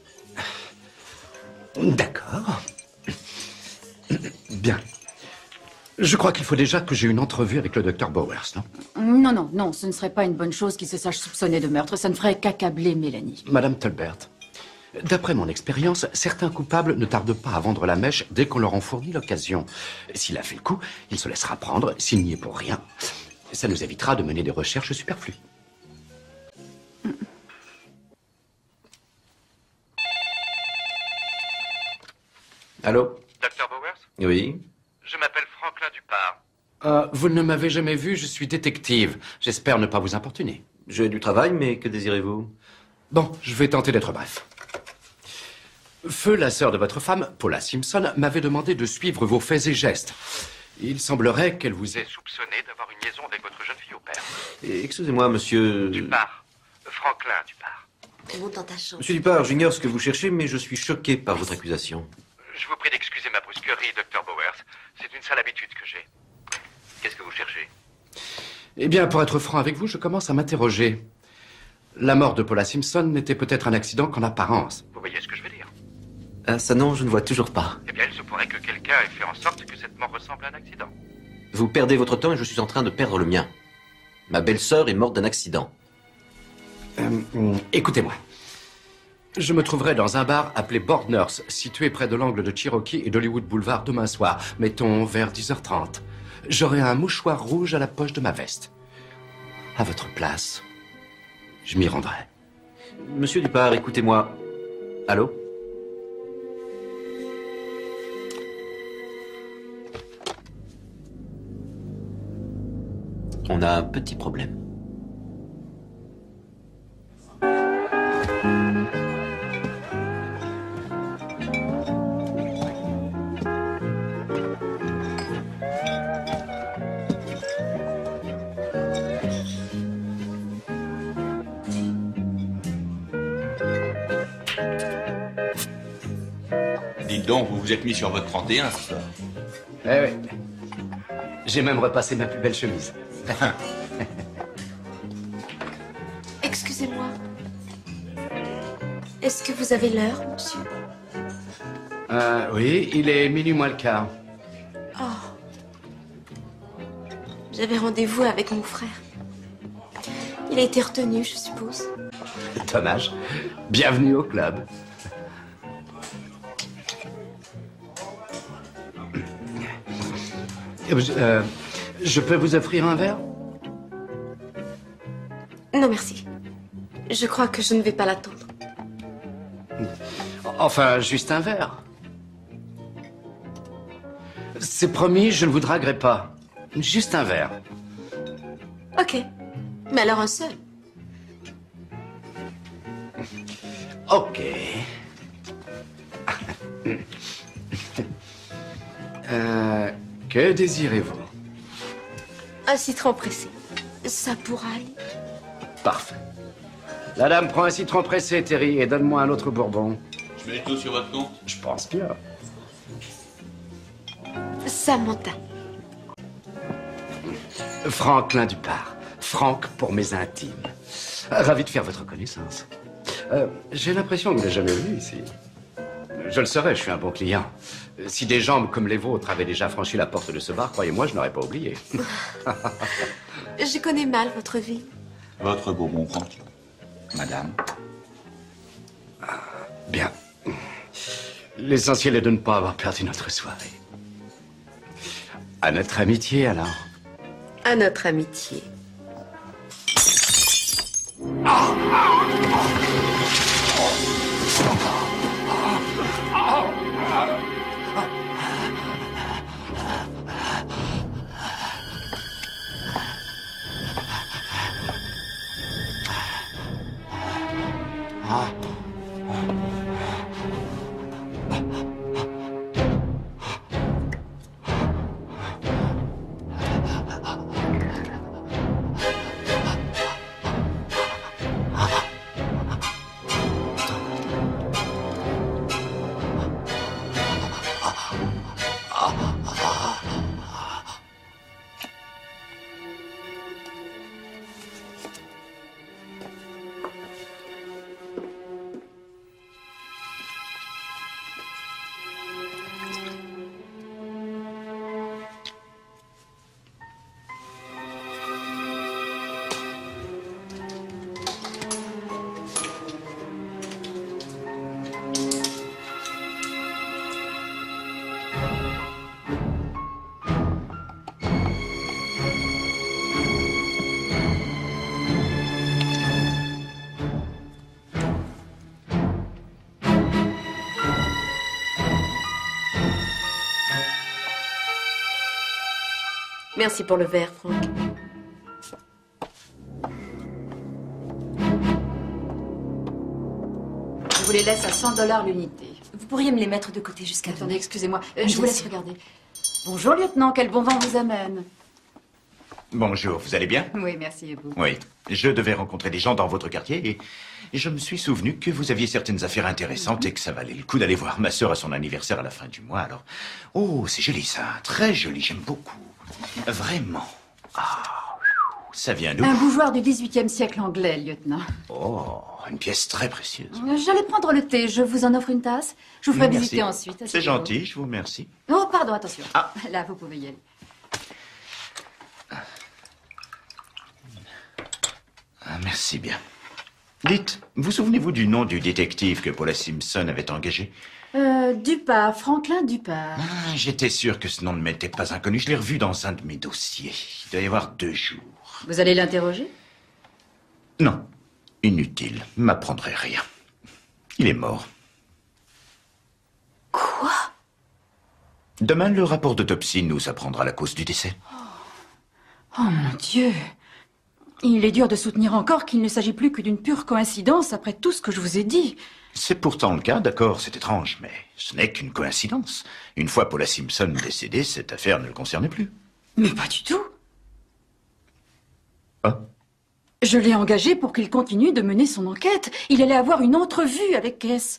D'accord. Bien. Je crois qu'il faut déjà que j'ai une entrevue avec le docteur Bowers, non? Non, non, non, ce ne serait pas une bonne chose qu'il se sache soupçonner de meurtre. Ça ne ferait qu'accabler Mélanie. Madame Tolbert, d'après mon expérience, certains coupables ne tardent pas à vendre la mèche dès qu'on leur en fournit l'occasion. S'il a fait le coup, il se laissera prendre, s'il n'y est pour rien. Ça nous évitera de mener des recherches superflues. Allô? Docteur Bowers? Oui? Je m'appelle Franklin Dupart. Euh, vous ne m'avez jamais vu, je suis détective. J'espère ne pas vous importuner. J'ai du travail, mais que désirez-vous? Bon, je vais tenter d'être bref. Feu, la sœur de votre femme, Paula Simpson, m'avait demandé de suivre vos faits et gestes. Il semblerait qu'elle vous ait soupçonné d'avoir une liaison avec votre jeune fille au père. Et excusez-moi, monsieur... Dupart. Franklin Dupart. Monte dans ta chambre. Monsieur Dupart, j'ignore ce que vous cherchez, mais je suis choqué par votre accusation. Je vous prie d'excuser ma brusquerie, docteur Bowers. C'est une sale habitude que j'ai. Qu'est-ce que vous cherchez? Eh bien, pour être franc avec vous, je commence à m'interroger. La mort de Paula Simpson n'était peut-être un accident qu'en apparence. Vous voyez ce que je veux dire? Ah, ça non, je ne vois toujours pas. Eh bien, il se pourrait que quelqu'un ait fait en sorte que cette mort ressemble à un accident. Vous perdez votre temps et je suis en train de perdre le mien. Ma belle-sœur est morte d'un accident. Euh, écoutez-moi. Je me trouverai dans un bar appelé Bordners, situé près de l'angle de Cherokee et d'Hollywood Boulevard demain soir, mettons vers dix heures trente. J'aurai un mouchoir rouge à la poche de ma veste. À votre place, je m'y rendrai. Monsieur Dupart, écoutez-moi. Allô? On a un petit problème. Dites donc, vous vous êtes mis sur votre trente et un, ce soir. Eh oui. J'ai même repassé ma plus belle chemise. Excusez-moi. Est-ce que vous avez l'heure, monsieur? Euh, oui, il est minuit moins le quart. Oh. J'avais rendez-vous avec mon frère. Il a été retenu, je suppose. Dommage. Bienvenue au club. Euh, je peux vous offrir un verre? Non, merci. Je crois que je ne vais pas l'attendre. Enfin, juste un verre. C'est promis, je ne vous draguerai pas. Juste un verre. Ok. Mais alors un seul. Ok. euh, que désirez-vous? Un citron pressé. Ça pourra aller. Parfait. La dame prend un citron pressé, Terry, et donne-moi un autre bourbon. Je mets tout sur votre compte? Je pense bien. Samantha. Franklin Dupart. Franck pour mes intimes. Ravi de faire votre connaissance. Euh, J'ai l'impression que vous ne l'avez jamais vu ici. Je le saurais, je suis un bon client. Si des jambes comme les vôtres avaient déjà franchi la porte de ce bar, croyez-moi, je n'aurais pas oublié. Je connais mal votre vie. Votre bourbon Franck. Madame. Bien. L'essentiel est de ne pas avoir perdu notre soirée. À notre amitié, alors. À notre amitié. Merci pour le verre, Franck. Je vous les laisse à cent dollars l'unité. Vous pourriez me les mettre de côté jusqu'à Attendez, demain. excusez-moi. Euh, Oui, je vous bien laisse sûr. regarder. Bonjour, lieutenant. Quel bon vent vous amène? Bonjour, vous allez bien? Oui, merci, et vous? Oui. Je devais rencontrer des gens dans votre quartier et et je me suis souvenu que vous aviez certaines affaires intéressantes et que ça valait le coup d'aller voir ma sœur à son anniversaire à la fin du mois. Alors, oh, c'est joli ça, très joli, j'aime beaucoup. Vraiment. Ah, ça vient d'où? Un bougeoir du dix-huitième siècle anglais, lieutenant. Oh, une pièce très précieuse. J'allais prendre le thé. Je vous en offre une tasse. Je vous ferai Merci. visiter ensuite. C'est asseyez-vous. gentil, je vous remercie. Oh, pardon, attention. Ah. Là, vous pouvez y aller. Ah, merci bien. Dites, vous souvenez-vous du nom du détective que Paula Simpson avait engagé? Euh, Dupart, Franklin Dupart. Ah, j'étais sûr que ce nom ne m'était pas inconnu. Je l'ai revu dans un de mes dossiers. Il doit y avoir deux jours. Vous allez l'interroger? Non, inutile. M'apprendrez rien. Il est mort. Quoi? Demain, le rapport d'autopsie nous apprendra la cause du décès. Oh mon Dieu! Il est dur de soutenir encore qu'il ne s'agit plus que d'une pure coïncidence après tout ce que je vous ai dit. C'est pourtant le cas, d'accord, c'est étrange, mais ce n'est qu'une coïncidence. Une fois Paula Simpson décédée, cette affaire ne le concernait plus. Mais pas du tout. Ah. Je l'ai engagé pour qu'il continue de mener son enquête. Il allait avoir une entrevue avec Kess.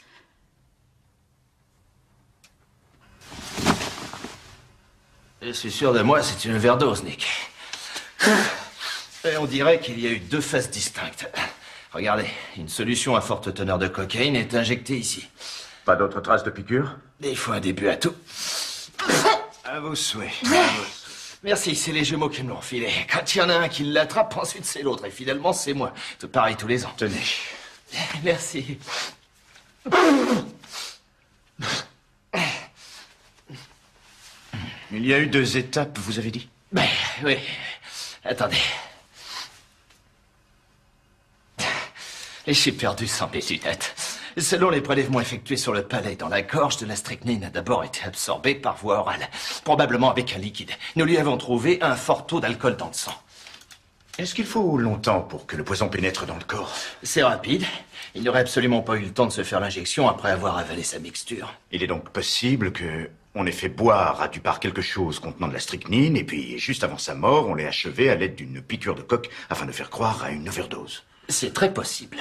Je suis sûr de moi, c'est une overdose, Nick. Et on dirait qu'il y a eu deux phases distinctes. Regardez, une solution à forte teneur de cocaïne est injectée ici. Pas d'autres traces de piqûres? Il faut un début à tout. À vos souhaits. Merci, c'est les jumeaux qui me l'ont filé. Quand il y en a un qui l'attrape, ensuite c'est l'autre. Et finalement, c'est moi. Tout pareil tous les ans. Tenez. Merci. Il y a eu deux étapes, vous avez dit? Ben, oui. Attendez. Et j'ai perdu sans mes lunettes. Selon les prélèvements effectués sur le palais dans la gorge, de la strychnine a d'abord été absorbée par voie orale, probablement avec un liquide. Nous lui avons trouvé un fort taux d'alcool dans le sang. Est-ce qu'il faut longtemps pour que le poison pénètre dans le corps? C'est rapide. Il n'aurait absolument pas eu le temps de se faire l'injection après avoir avalé sa mixture. Il est donc possible que on ait fait boire à Dupart quelque chose contenant de la strychnine, et puis, juste avant sa mort, on l'ait achevé à l'aide d'une piqûre de coque afin de faire croire à une overdose. C'est très possible.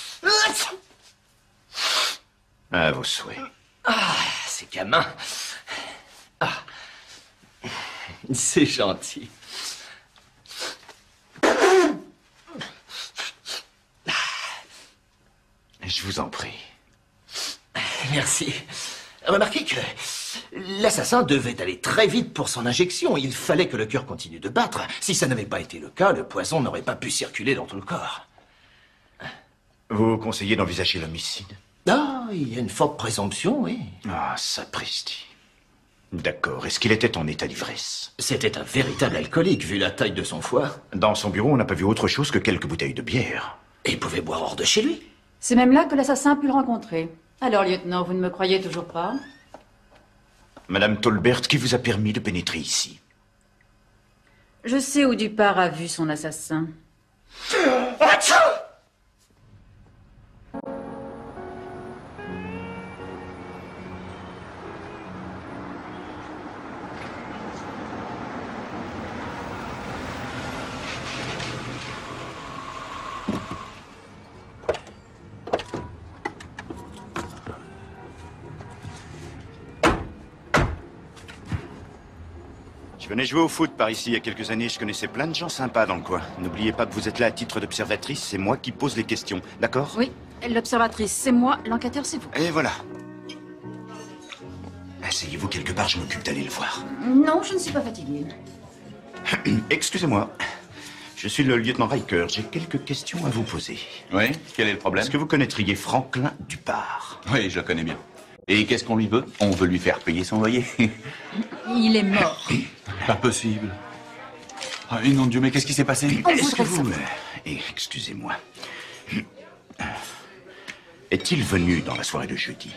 À vos souhaits. Ah, c'est gamin. Ah. C'est gentil. Je vous en prie. Merci. Remarquez que l'assassin devait aller très vite pour son injection. Il fallait que le cœur continue de battre. Si ça n'avait pas été le cas, le poison n'aurait pas pu circuler dans tout le corps. Vous conseillez d'envisager l'homicide? Ah, il y a une forte présomption, oui. Ah, sapristi. D'accord. Est-ce qu'il était en état d'ivresse? C'était un véritable alcoolique, vu la taille de son foie. Dans son bureau, on n'a pas vu autre chose que quelques bouteilles de bière. Et il pouvait boire hors de chez lui. C'est même là que l'assassin a pu le rencontrer. Alors, lieutenant, vous ne me croyez toujours pas? Madame Tolbert, qui vous a permis de pénétrer ici? Je sais où Dupart a vu son assassin. Je venais jouer au foot par ici il y a quelques années. Je connaissais plein de gens sympas dans le coin. N'oubliez pas que vous êtes là à titre d'observatrice. C'est moi qui pose les questions. D'accord? Oui, l'observatrice, c'est moi. L'enquêteur, c'est vous. Et voilà. Asseyez-vous quelque part, je m'occupe d'aller le voir. Non, je ne suis pas fatiguée. Excusez-moi. Je suis le lieutenant Riker. J'ai quelques questions à vous poser. Oui, quel est le problème? Est-ce que vous connaîtriez Franklin Dupart? Oui, je le connais bien. Et qu'est-ce qu'on lui veut? On veut lui faire payer son loyer. Il est mort. Pas possible. Ah, et nom de Dieu, mais qu'est-ce qui s'est passé? On Est-ce que voudrait vous... savoir. euh, Excusez-moi. Est-il venu dans la soirée de jeudi?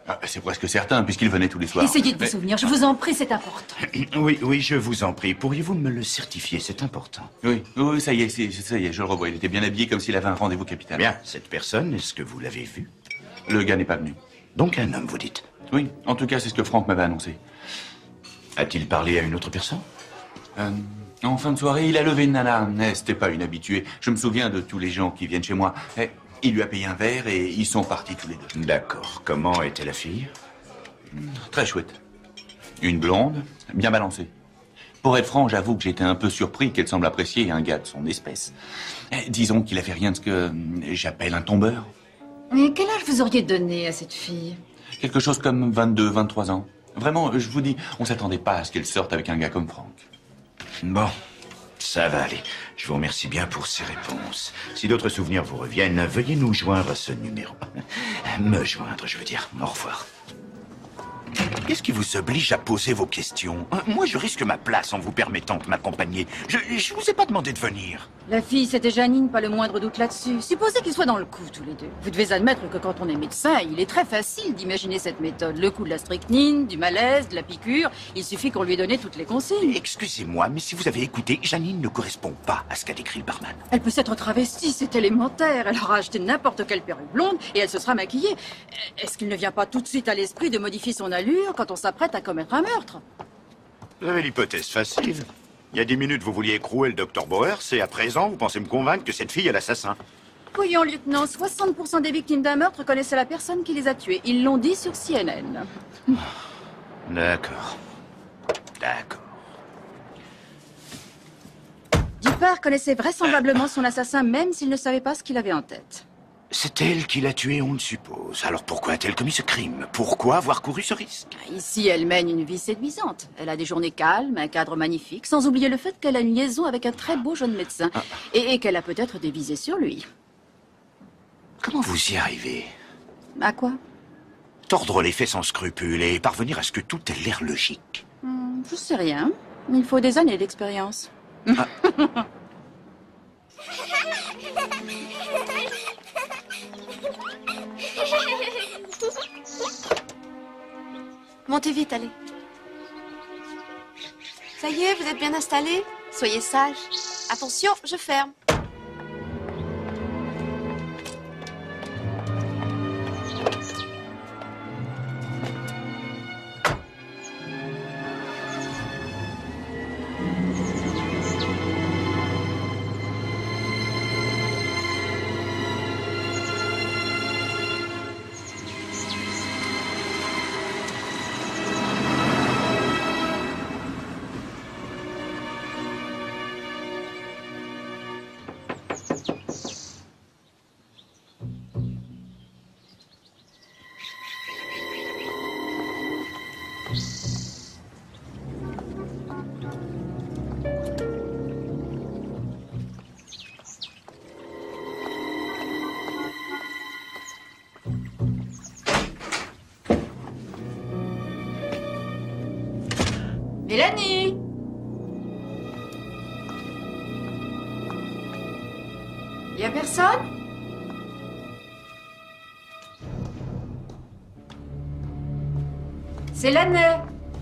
Ah, c'est presque certain, puisqu'il venait tous les soirs. Essayez de vous Mais- souvenir, je vous en prie, c'est important. Oui, oui, je vous en prie. Pourriez-vous me le certifier? C'est important. Oui, oui, ça y est, c'est- ça y est, je le revois. Il était bien habillé comme s'il avait un rendez-vous capital. Bien, cette personne, est-ce que vous l'avez vue? Le gars n'est pas venu. Donc un homme, vous dites? Oui, en tout cas, c'est ce que Franck m'avait annoncé. A-t-il parlé à une autre personne? Euh, en fin de soirée, il a levé une nana. Eh, c'était pas une habituée. Je me souviens de tous les gens qui viennent chez moi. Eh, il lui a payé un verre et ils sont partis tous les deux. D'accord. Comment était la fille? Très chouette. Une blonde, bien balancée. Pour être franc, j'avoue que j'étais un peu surpris qu'elle semble apprécier un gars de son espèce. Eh, disons qu'il a fait rien de ce que euh, j'appelle un tombeur. Mais quel âge vous auriez donné à cette fille? Quelque chose comme vingt-deux, vingt-trois ans. Vraiment, je vous dis, on s'attendait pas à ce qu'elle sorte avec un gars comme Franck. Bon, ça va aller. Je vous remercie bien pour ces réponses. Si d'autres souvenirs vous reviennent, veuillez nous joindre à ce numéro. Me joindre, je veux dire. Au revoir. Qu'est-ce qui vous oblige à poser vos questions? Moi, je risque ma place en vous permettant de m'accompagner. Je, je vous ai pas demandé de venir. La fille, c'était Janine, pas le moindre doute là-dessus. Supposez qu'ils soient dans le coup, tous les deux. Vous devez admettre que quand on est médecin, il est très facile d'imaginer cette méthode. Le coup de la strychnine, du malaise, de la piqûre. Il suffit qu'on lui ait donné toutes les consignes. Excusez-moi, mais si vous avez écouté, Janine ne correspond pas à ce qu'a décrit le barman. Elle peut s'être travestie, c'est élémentaire. Elle aura acheté n'importe quelle perruque blonde et elle se sera maquillée. Est-ce qu'il ne vient pas tout de suite à l'esprit de modifier son allure quand on s'apprête à commettre un meurtre? Vous avez l'hypothèse facile. Il y a dix minutes, vous vouliez écrouer le docteur Bauer, et à présent, vous pensez me convaincre que cette fille est l'assassin. Voyons, lieutenant, soixante pour cent des victimes d'un meurtre connaissaient la personne qui les a tuées. Ils l'ont dit sur C N N. D'accord. D'accord. Dupart connaissait vraisemblablement son assassin, même s'il ne savait pas ce qu'il avait en tête. C'est elle qui l'a tué, on le suppose. Alors pourquoi a-t-elle commis ce crime? Pourquoi avoir couru ce risque? Ici, elle mène une vie séduisante. Elle a des journées calmes, un cadre magnifique, sans oublier le fait qu'elle a une liaison avec un très beau jeune médecin et, et qu'elle a peut-être des visées sur lui. Comment vous y arrivez? À quoi? Tordre les faits sans scrupule et parvenir à ce que tout ait l'air logique. Hmm, je sais rien. Il faut des années d'expérience. Ah. Montez vite, allez. Ça y est, vous êtes bien installés? Soyez sages. Attention, je ferme. Mélanie! Y a personne? C'est l'année.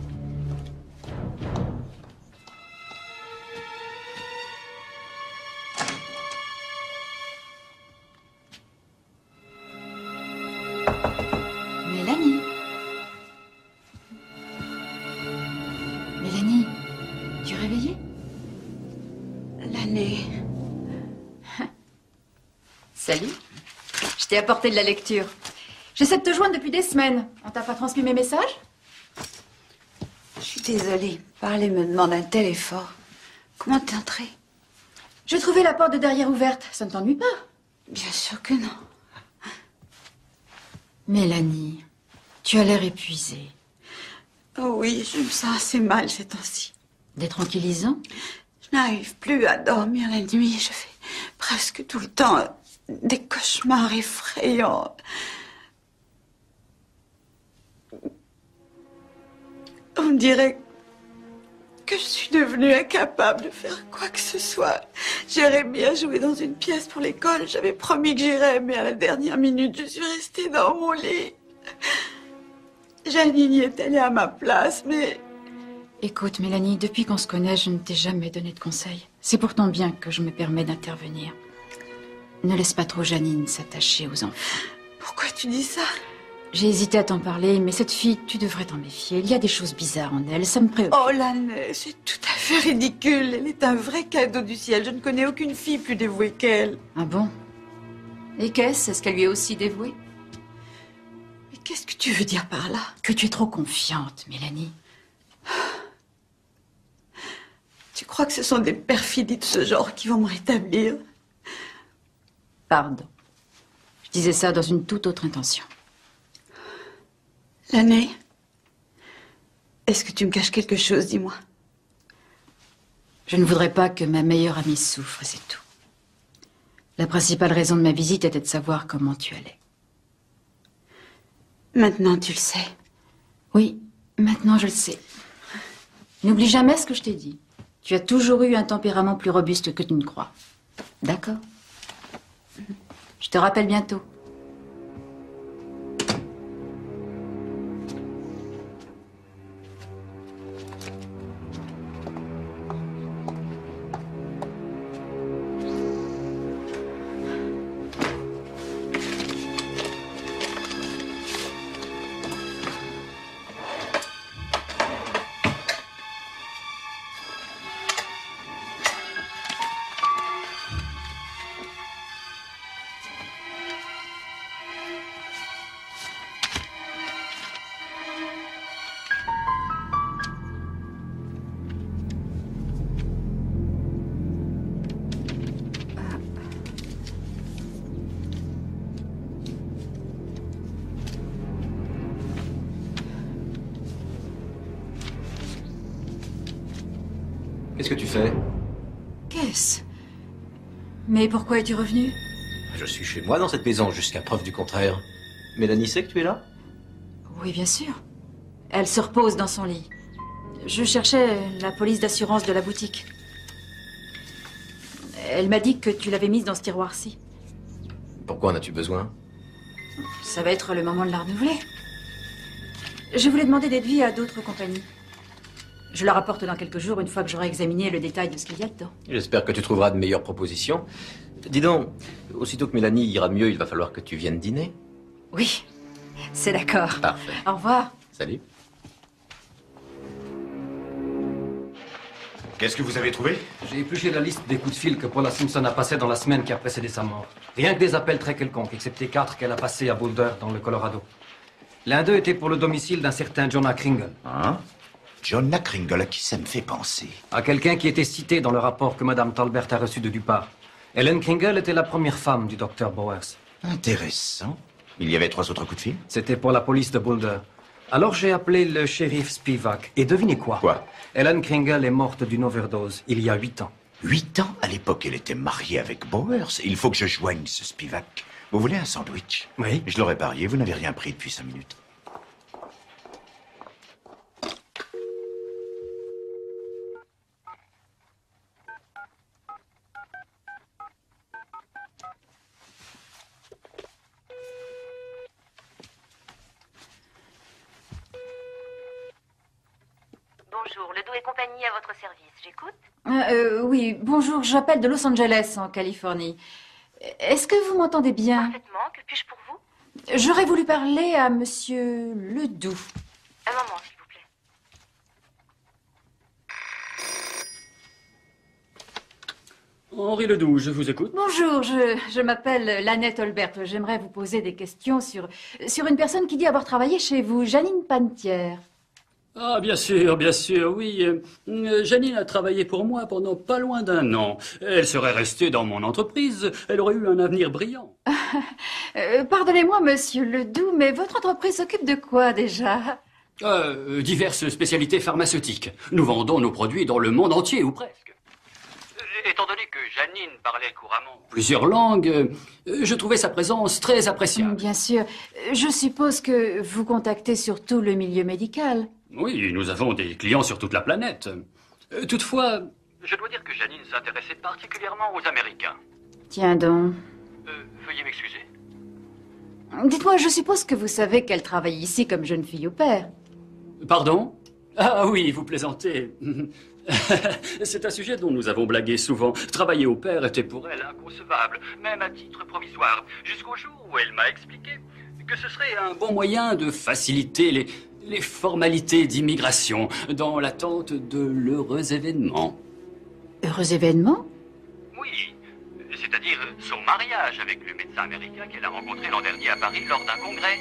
Mélanie. Mélanie, tu es réveillée? L'année. Salut. Je t'ai apporté de la lecture. J'essaie de te joindre depuis des semaines. On t'a pas transmis mes messages? Je suis désolée. Parler me demande un tel effort. Comment t'es entrée? J'ai trouvé la porte de derrière ouverte. Ça ne t'ennuie pas? Bien sûr que non. Mélanie, tu as l'air épuisée. Oh oui, je me sens assez mal ces temps-ci. Des tranquillisants? Je n'arrive plus à dormir la nuit. Je fais presque tout le temps des cauchemars effrayants. On dirait que je suis devenue incapable de faire quoi que ce soit. J'irais bien jouer dans une pièce pour l'école. J'avais promis que j'irais, mais à la dernière minute, je suis restée dans mon lit. Janine y est allée à ma place, mais... Écoute, Mélanie, depuis qu'on se connaît, je ne t'ai jamais donné de conseils. C'est pour ton bien que je me permets d'intervenir. Ne laisse pas trop Janine s'attacher aux enfants. Pourquoi tu dis ça? J'ai hésité à t'en parler, mais cette fille, tu devrais t'en méfier. Il y a des choses bizarres en elle, ça me préoccupe. Oh, Lannet, c'est tout à fait ridicule. Elle est un vrai cadeau du ciel. Je ne connais aucune fille plus dévouée qu'elle. Ah bon? Et qu'est-ce? Est-ce qu'elle lui est aussi dévouée? Mais qu'est-ce que tu veux dire par là? Que tu es trop confiante, Mélanie. Tu crois que ce sont des perfidies de ce genre qui vont me rétablir? Pardon. Je disais ça dans une toute autre intention. Lannet, est-ce que tu me caches quelque chose, dis-moi? Je ne voudrais pas que ma meilleure amie souffre, c'est tout. La principale raison de ma visite était de savoir comment tu allais. Maintenant, tu le sais. Oui, maintenant je le sais. N'oublie jamais ce que je t'ai dit. Tu as toujours eu un tempérament plus robuste que tu ne crois. D'accord? Je te rappelle bientôt. Qu'est-ce que tu fais? Qu'est-ce? Mais pourquoi es-tu revenu? Je suis chez moi dans cette maison, jusqu'à preuve du contraire. Mélanie sait que tu es là? Oui, bien sûr. Elle se repose dans son lit. Je cherchais la police d'assurance de la boutique. Elle m'a dit que tu l'avais mise dans ce tiroir-ci. Pourquoi en as-tu besoin? Ça va être le moment de la renouveler. Je voulais demander des devis à d'autres compagnies. Je la rapporte dans quelques jours, une fois que j'aurai examiné le détail de ce qu'il y a dedans. J'espère que tu trouveras de meilleures propositions. Dis donc, aussitôt que Mélanie ira mieux, il va falloir que tu viennes dîner. Oui, c'est d'accord. Parfait. Au revoir. Salut. Qu'est-ce que vous avez trouvé? J'ai épluché la liste des coups de fil que Paula Simpson a passés dans la semaine qui a précédé sa mort. Rien que des appels très quelconques, excepté quatre qu'elle a passés à Boulder, dans le Colorado. L'un d'eux était pour le domicile d'un certain Jonah Kringle. Hein? Jonah Kringle, à qui ça me fait penser? À quelqu'un qui était cité dans le rapport que Madame Talbert a reçu de Dupart. Helen Kringle était la première femme du docteur Bowers. Intéressant. Il y avait trois autres coups de fil? C'était pour la police de Boulder. Alors j'ai appelé le shérif Spivak. Et devinez quoi? Quoi? Helen Kringle est morte d'une overdose il y a huit ans. Huit ans? À l'époque, elle était mariée avec Bowers. Il faut que je joigne ce Spivak. Vous voulez un sandwich? Oui. Je l'aurais parié, vous n'avez rien pris depuis cinq minutes. Bonjour, Ledoux et compagnie à votre service. J'écoute. Euh, euh, oui, bonjour, j'appelle de Los Angeles, en Californie. Est-ce que vous m'entendez bien? Parfaitement. Que puis-je pour vous? J'aurais voulu parler à Monsieur Ledoux. Un moment, s'il vous plaît. Henri Ledoux, je vous écoute. Bonjour, je, je m'appelle Lannette Olbert. J'aimerais vous poser des questions sur, sur une personne qui dit avoir travaillé chez vous, Janine Pantière. Ah, bien sûr, bien sûr, oui. Euh, Janine a travaillé pour moi pendant pas loin d'un an. Elle serait restée dans mon entreprise. Elle aurait eu un avenir brillant. Euh, Pardonnez-moi, Monsieur Ledoux, mais votre entreprise s'occupe de quoi déjà? Euh, diverses spécialités pharmaceutiques. Nous vendons nos produits dans le monde entier, ou presque. Euh, Étant donné que Janine parlait couramment plusieurs langues, euh, je trouvais sa présence très appréciable. Bien sûr. Je suppose que vous contactez surtout le milieu médical. Oui, nous avons des clients sur toute la planète. Euh, toutefois, je dois dire que Janine s'intéressait particulièrement aux Américains. Tiens donc. Euh, veuillez m'excuser. Dites-moi, je suppose que vous savez qu'elle travaille ici comme jeune fille au père. Pardon? Ah oui, vous plaisantez. C'est un sujet dont nous avons blagué souvent. Travailler au père était pour elle inconcevable, même à titre provisoire, jusqu'au jour où elle m'a expliqué que ce serait un bon moyen de faciliter les, les formalités d'immigration dans l'attente de l'heureux événement. Heureux événement? Oui, c'est-à-dire son mariage avec le médecin américain qu'elle a rencontré l'an dernier à Paris lors d'un congrès.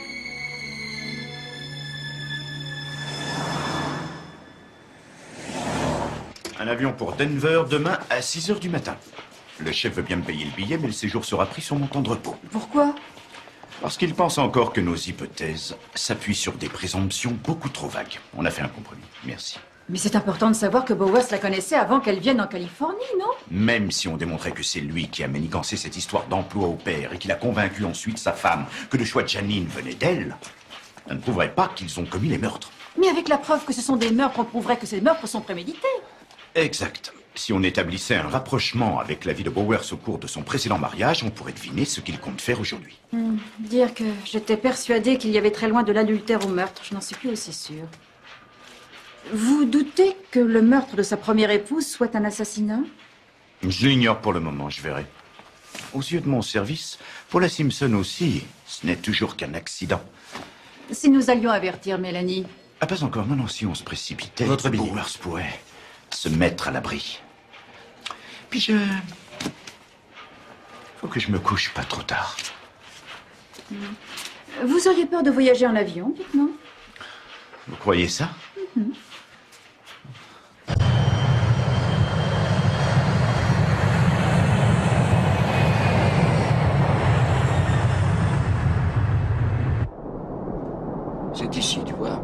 Un avion pour Denver demain à six heures du matin. Le chef veut bien me payer le billet, mais le séjour sera pris sur mon temps de repos. Pourquoi? Parce qu'il pense encore que nos hypothèses s'appuient sur des présomptions beaucoup trop vagues. On a fait un compromis. Merci. Mais c'est important de savoir que Bowers la connaissait avant qu'elle vienne en Californie, non? Même si on démontrait que c'est lui qui a manigancé cette histoire d'emploi au père et qu'il a convaincu ensuite sa femme que le choix de Janine venait d'elle, ça ne prouverait pas qu'ils ont commis les meurtres. Mais avec la preuve que ce sont des meurtres, on prouverait que ces meurtres sont prémédités. Exact. Si on établissait un rapprochement avec la vie de Bowers au cours de son précédent mariage, on pourrait deviner ce qu'il compte faire aujourd'hui. Hmm, dire que j'étais persuadée qu'il y avait très loin de l'adultère au meurtre, je n'en suis plus aussi sûre. Vous doutez que le meurtre de sa première épouse soit un assassinat? Je l'ignore pour le moment, je verrai. Aux yeux de mon service, Paula Simpson aussi, ce n'est toujours qu'un accident. Si nous allions avertir Mélanie? Ah, pas encore. Non, non, si on se précipitait, Votre billet. Bowers pourrait se mettre à l'abri. Puis je... Faut que je me couche pas trop tard. Vous auriez peur de voyager en avion, dites-moi? Vous croyez ça? Mhm. C'est ici, tu vois.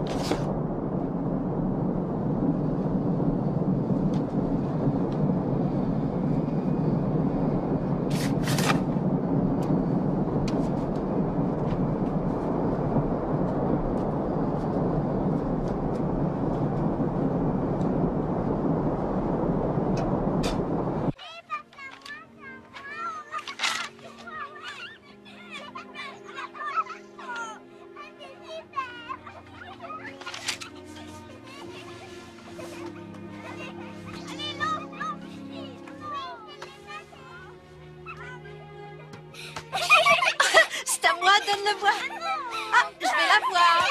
C'est à moi, donne-le-moi. Ah, je vais la voir.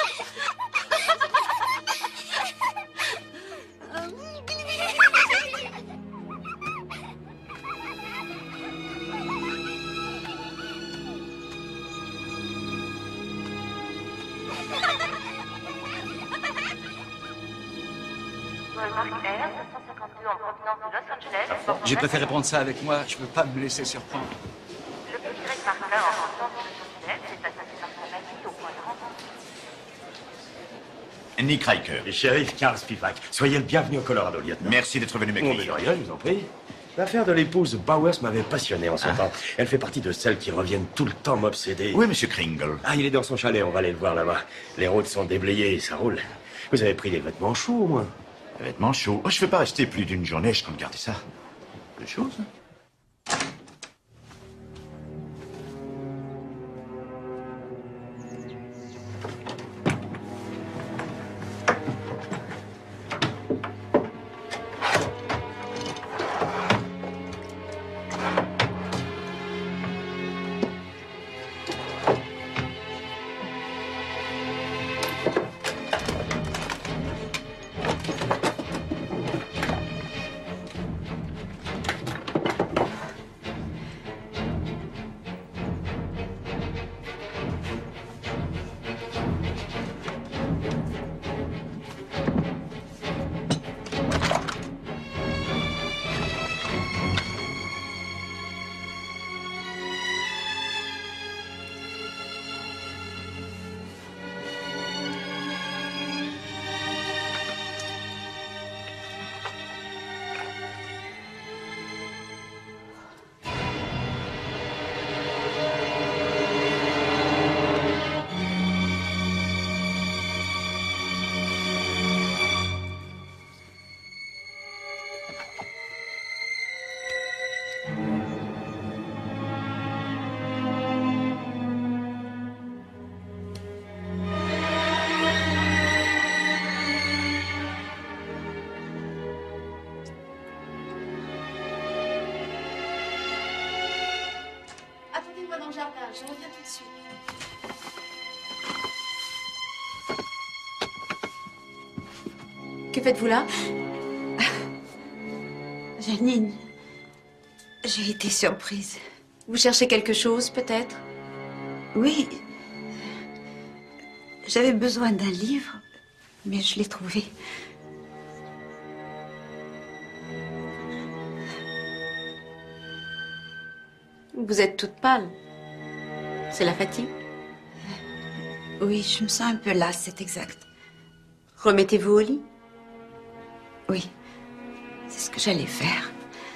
J'ai préféré prendre ça avec moi. Je veux pas me laisser surprendre. Le petit Greg Martin en sortant de Los Angeles est assassiné par sa mamie au point de rencontre. Nick Riker. Le shérif Carl Spivak. Soyez le bienvenu au Colorado, lieutenant. Merci d'être venu m'accueillir. Oh, mais de rien, je vous en prie. L'affaire de l'épouse Bowers m'avait passionné en son Ah. temps. Elle fait partie de celles qui reviennent tout le temps m'obséder. Oui, monsieur Kringle. Ah, il est dans son chalet, on va aller le voir là-bas. Les routes sont déblayées, ça roule. Vous avez pris des vêtements chauds, au moins. Des vêtements chauds. Oh, je ne vais pas rester plus d'une journée, je compte garder ça. Deux choses. dans le jardin, je reviens tout de suite. Que faites-vous là? Janine, j'ai été surprise. Vous cherchez quelque chose, peut-être? Oui. J'avais besoin d'un livre, mais je l'ai trouvé. Vous êtes toute pâle. C'est la fatigue? Oui, je me sens un peu lasse, c'est exact. Remettez-vous au lit? Oui, c'est ce que j'allais faire.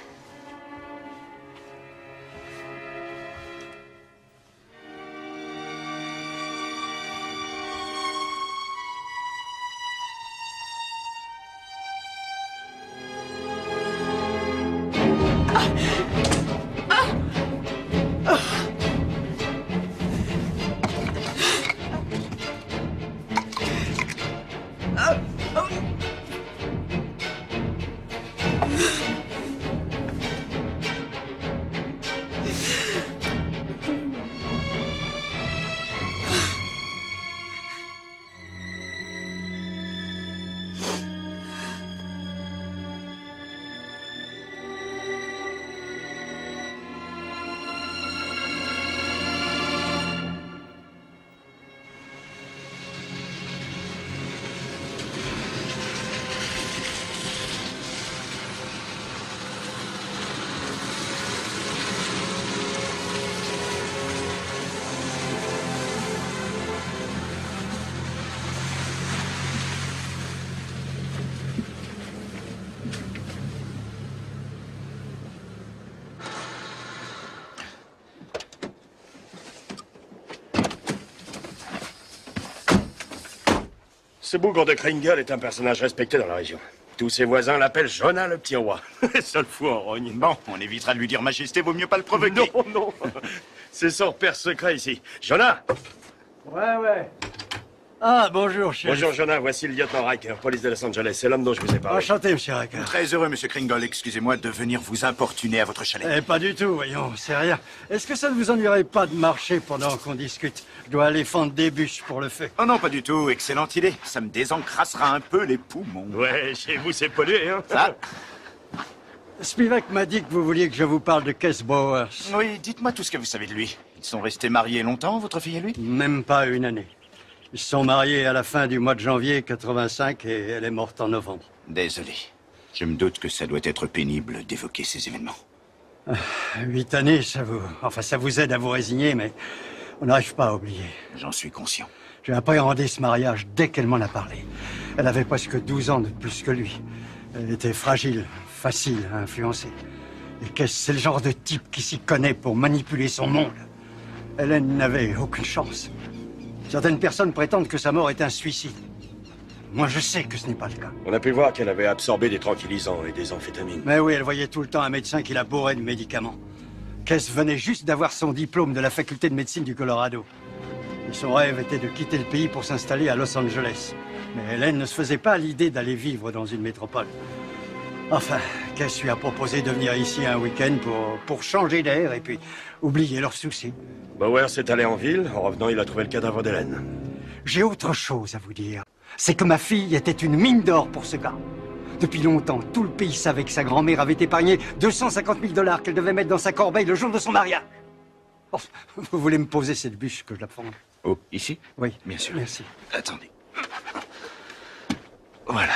Ce bougre de Kringle est un personnage respecté dans la région. Tous ses voisins l'appellent Jonah le petit roi. Seul fou en rogne. Bon, on évitera de lui dire majesté, vaut mieux pas le provoquer. Non, non. C'est son repère secret ici. Jonah! Ouais, ouais. Ah, bonjour, chef. Bonjour, Jonah. Voici le lieutenant Riker, police de Los Angeles. C'est l'homme dont je vous ai parlé. Enchanté, monsieur Riker. Très heureux, monsieur Kringle. Excusez-moi de venir vous importuner à votre chalet. Eh, pas du tout, voyons, c'est rien. Est-ce que ça ne vous ennuierait pas de marcher pendant qu'on discute? Je dois aller fendre des bûches pour le feu. Oh non, pas du tout. Excellente idée. Ça me désencrassera un peu les poumons. Ouais, chez vous, c'est pollué, hein. Ça? Spivak m'a dit que vous vouliez que je vous parle de Kes Bowers. Oui, dites-moi tout ce que vous savez de lui. Ils sont restés mariés longtemps, votre fille et lui? Même pas une année. Ils se sont mariés à la fin du mois de janvier quatre-vingt-cinq et elle est morte en novembre. Désolé. Je me doute que ça doit être pénible d'évoquer ces événements. Ah, huit années, ça vous... Enfin, ça vous aide à vous résigner, mais on n'arrive pas à oublier. J'en suis conscient. J'ai appréhendé ce mariage dès qu'elle m'en a parlé. Elle avait presque douze ans de plus que lui. Elle était fragile, facile à influencer. Et qu'est-ce c'est le genre de type qui s'y connaît pour manipuler son monde. Hélène n'avait aucune chance. Certaines personnes prétendent que sa mort est un suicide. Moi, je sais que ce n'est pas le cas. On a pu voir qu'elle avait absorbé des tranquillisants et des amphétamines. Mais oui, elle voyait tout le temps un médecin qui la bourrait de médicaments. Kess venait juste d'avoir son diplôme de la faculté de médecine du Colorado. Et son rêve était de quitter le pays pour s'installer à Los Angeles. Mais Hélène ne se faisait pas l'idée d'aller vivre dans une métropole. Enfin, Kess lui a proposé de venir ici un week-end pour, pour changer d'air et puis oublier leurs soucis. Bauer s'est allé en ville. En revenant, il a trouvé le cadavre d'Hélène. J'ai autre chose à vous dire. C'est que ma fille était une mine d'or pour ce gars. Depuis longtemps, tout le pays savait que sa grand-mère avait épargné deux cent cinquante mille dollars qu'elle devait mettre dans sa corbeille le jour de son mariage. Oh, vous voulez me poser cette bûche que je la prends? Oh, ici? Oui. Bien sûr. Merci. Attendez. Voilà.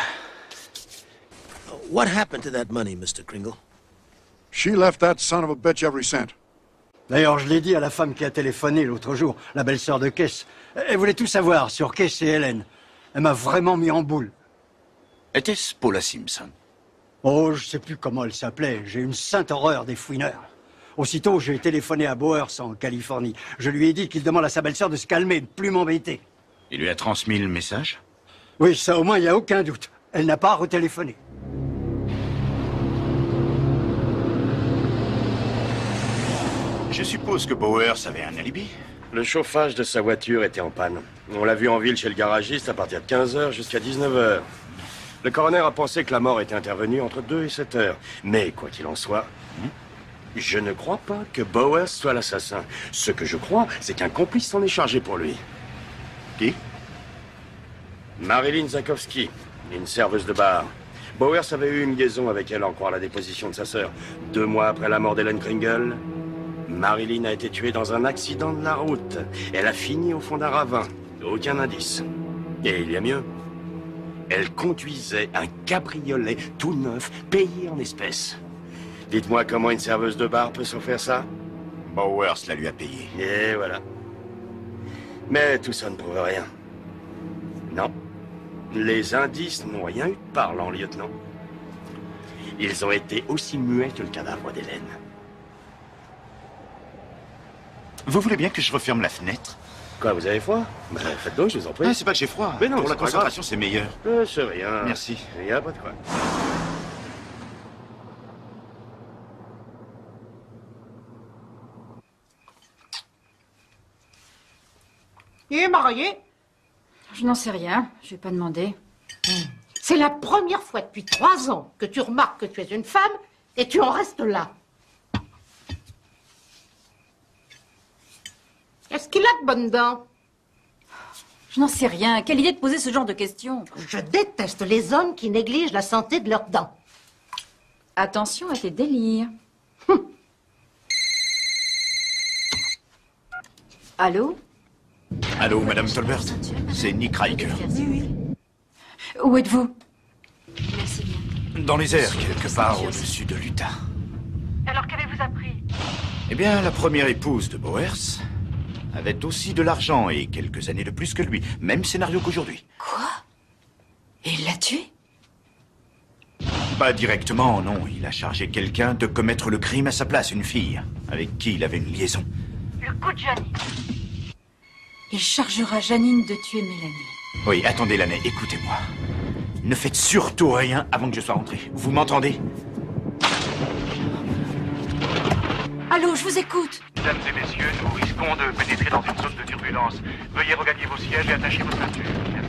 What happened to that money, Mister Kringle? She left that son of a bitch every cent. D'ailleurs, je l'ai dit à la femme qui a téléphoné l'autre jour, la belle-sœur de Kess. Elle voulait tout savoir sur Kess et Hélène. Elle m'a vraiment mis en boule. Était-ce Paula Simpson? Oh, je sais plus comment elle s'appelait. J'ai une sainte horreur des fouineurs. Aussitôt, j'ai téléphoné à Bowers en Californie. Je lui ai dit qu'il demande à sa belle-sœur de se calmer, de plus m'embêter. Il lui a transmis le message? Oui, ça au moins, il n'y a aucun doute. Elle n'a pas retéléphoné. Je suppose que Bowers avait un alibi? Le chauffage de sa voiture était en panne. On l'a vu en ville chez le garagiste à partir de quinze heures jusqu'à dix-neuf heures. Le coroner a pensé que la mort était intervenue entre deux et sept heures. Mais, quoi qu'il en soit, Je ne crois pas que Bowers soit l'assassin. Ce que je crois, c'est qu'un complice s'en est chargé pour lui. Qui? Marilyn Zakowski, une serveuse de bar. Bowers avait eu une liaison avec elle, en croire la déposition de sa sœur. Deux mois après la mort d'Helen Kringle, Marilyn a été tuée dans un accident de la route. Elle a fini au fond d'un ravin. Aucun indice. Et il y a mieux. Elle conduisait un cabriolet tout neuf, payé en espèces. Dites-moi comment une serveuse de bar peut s'offrir ça? Bowers la lui a payé. Et voilà. Mais tout ça ne prouve rien. Non. Les indices n'ont rien eu de parlant, lieutenant. Ils ont été aussi muets que le cadavre d'Hélène. Vous voulez bien que je referme la fenêtre? Quoi, vous avez froid? Ben, faites donc, je vous en prie. Ah, c'est pas que j'ai froid. Mais non, pour la c'est pas concentration, grave. c'est meilleur. Euh, c'est rien. Merci. Il n'y a pas de quoi. Il est marié? Je n'en sais rien. Je vais pas demander. C'est la première fois depuis trois ans que tu remarques que tu es une femme et tu en restes là. Est-ce qu'il a de bonnes dents? Je n'en sais rien. Quelle idée de poser ce genre de questions? Je déteste les hommes qui négligent la santé de leurs dents. Attention à tes délires. Allô? Allô, Madame Tolbert? C'est Nick Riker. Où êtes-vous? Dans les airs, quelque part au-dessus de l'Utah. Alors qu'avez-vous appris? Eh bien, la première épouse de Bowers avait aussi de l'argent et quelques années de plus que lui. Même scénario qu'aujourd'hui. Quoi? Et il l'a tué? Pas directement, non. Il a chargé quelqu'un de commettre le crime à sa place, une fille, avec qui il avait une liaison. Le coup de Janine. Il chargera Janine de tuer Mélanie. Oui, attendez, Laney, écoutez-moi. Ne faites surtout rien avant que je sois rentré. Vous m'entendez? Allô, je vous écoute. Mesdames et messieurs, nous risquons de pénétrer dans une zone de turbulence. Veuillez regagner vos sièges et attacher vos ceintures. Merci.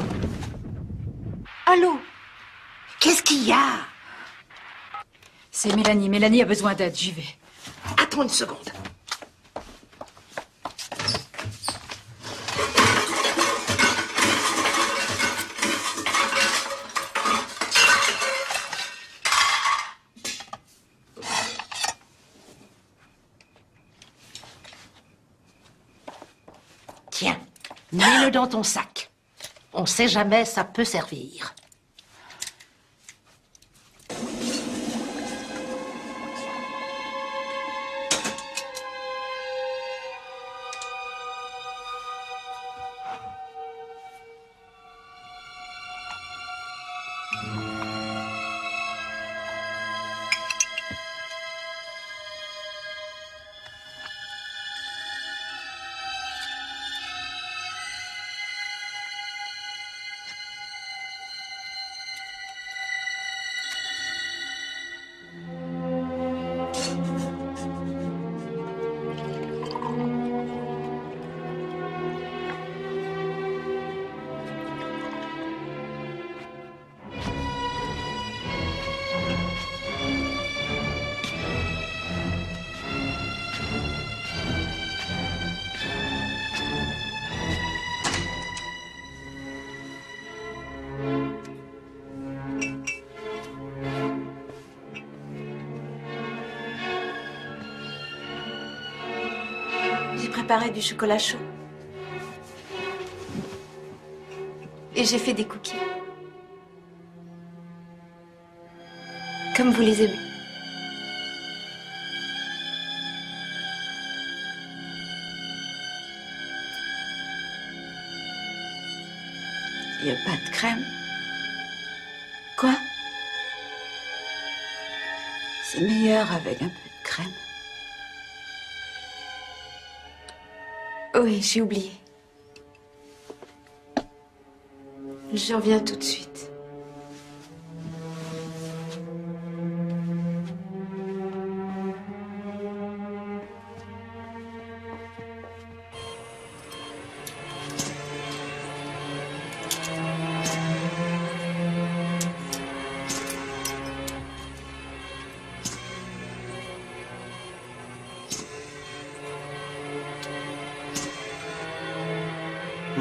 Allô? Qu'est-ce qu'il y a? C'est Mélanie. Mélanie a besoin d'aide. J'y vais. Attends une seconde. Tiens, mets-le dans ton sac. On sait jamais, ça peut servir. J'ai préparé du chocolat chaud. Et j'ai fait des cookies. Comme vous les aimez. Il n'y a pas de crème. Quoi? C'est meilleur avec un peu de crème. Oui, j'ai oublié. Je reviens tout de suite.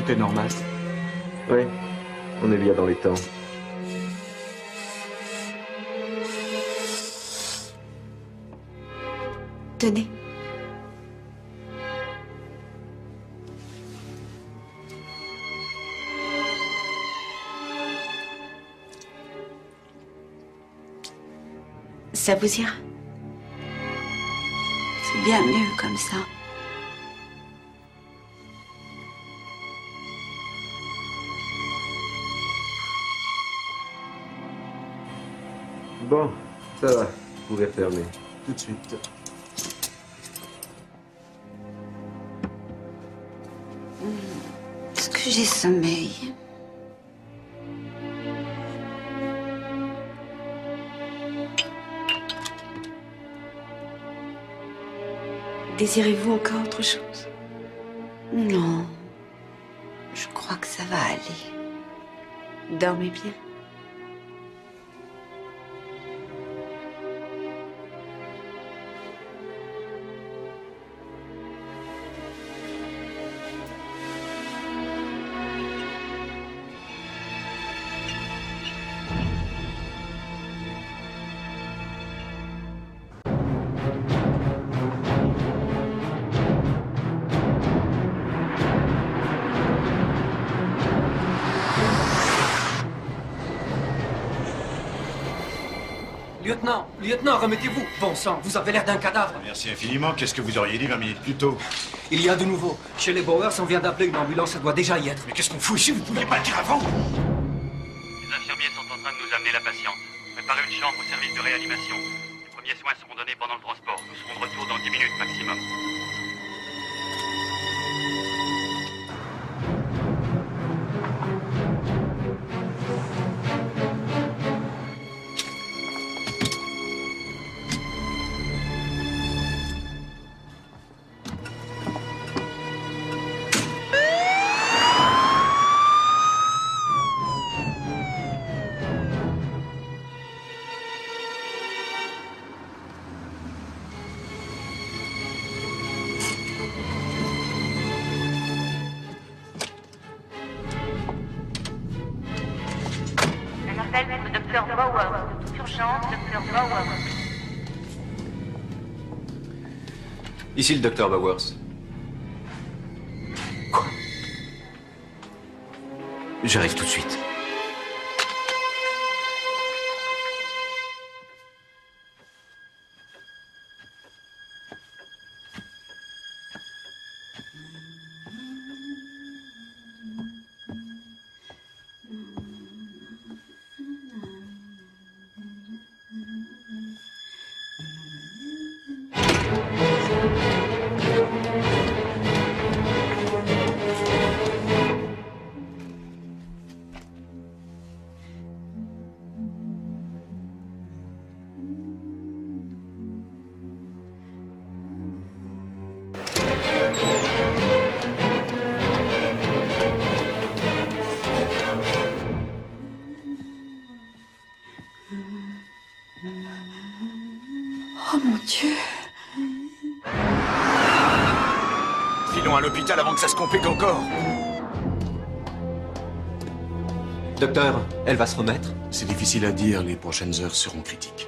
tout est normal. Oui, on est bien dans les temps. Tenez. Ça vous ira? C'est bien mieux comme ça. Bon, ça va. Vous pouvez fermer. Tout de suite. Est-ce que j'ai sommeil? Désirez-vous encore autre chose? Non. Je crois que ça va aller. Dormez bien. Lieutenant, lieutenant, remettez-vous. Bon sang, vous avez l'air d'un cadavre. Merci infiniment. Qu'est-ce que vous auriez dit vingt minutes plus tôt? Il y a de nouveau. Chez les Bowers, on vient d'appeler une ambulance, ça doit déjà y être. Mais qu'est-ce qu'on fout ici? Vous pouviez pas le dire avant? Les infirmiers sont en train de nous amener la patiente. Préparez une chambre au service de réanimation. Les premiers soins seront donnés pendant le transport. Nous serons de retour dans dix minutes maximum. docteur Bowers. De toute urgence, docteur Bowers. Ici le docteur Bowers. Quoi? J'arrive tout de suite. Oh mon Dieu! Filons à l'hôpital avant que ça se complique encore. Docteur, elle va se remettre? C'est difficile à dire, les prochaines heures seront critiques.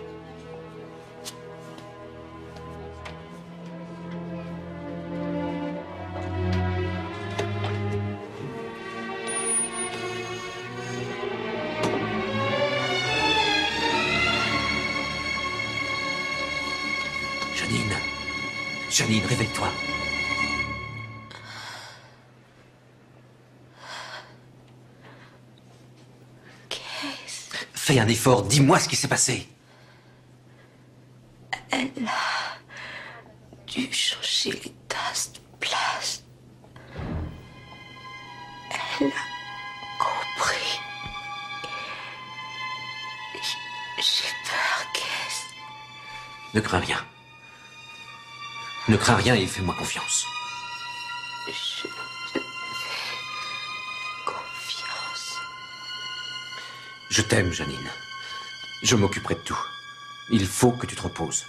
Janine, Janine, réveille-toi. Fais un effort, dis-moi ce qui s'est passé. Elle a dû changer les tasses de place. Elle a compris. J'ai peur qu'elle... Ne crains rien. Ne crains rien et fais-moi confiance. Je te fais confiance. Je t'aime, Janine. Je m'occuperai de tout. Il faut que tu te reposes.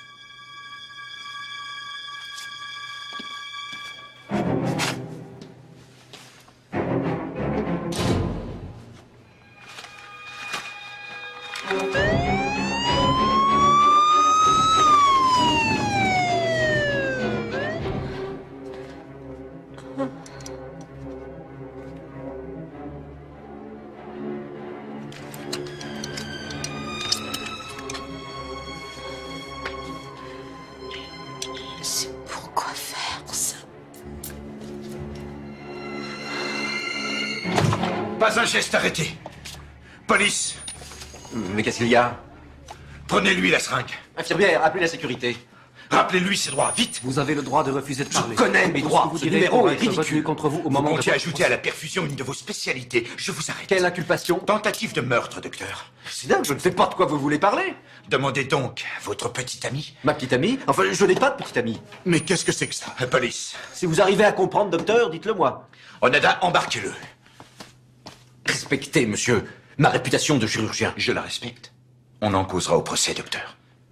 Pas un geste arrêté. Police. Mais qu'est-ce qu'il y a? Prenez-lui la seringue. Infirmière, appelez la sécurité. Rappelez-lui ses droits, vite. Vous avez le droit de refuser de parler. Je connais mes droits. Vous Ce direz numéro qu'on est va être retenu ridicule. contre vous au Vous moment de comptiez votre ajouter à la perfusion une de vos spécialités. Je vous arrête. Quelle inculpation? Tentative de meurtre, docteur. C'est dingue, je ne sais pas de quoi vous voulez parler. Demandez donc à votre petite amie. Ma petite amie? Enfin, je n'ai pas de petite amie. Mais qu'est-ce que c'est que ça? Police. Si vous arrivez à comprendre, docteur, dites-le moi. Onada, embarquez-le. Respectez, monsieur, ma réputation de chirurgien. Je la respecte. On en causera au procès, docteur.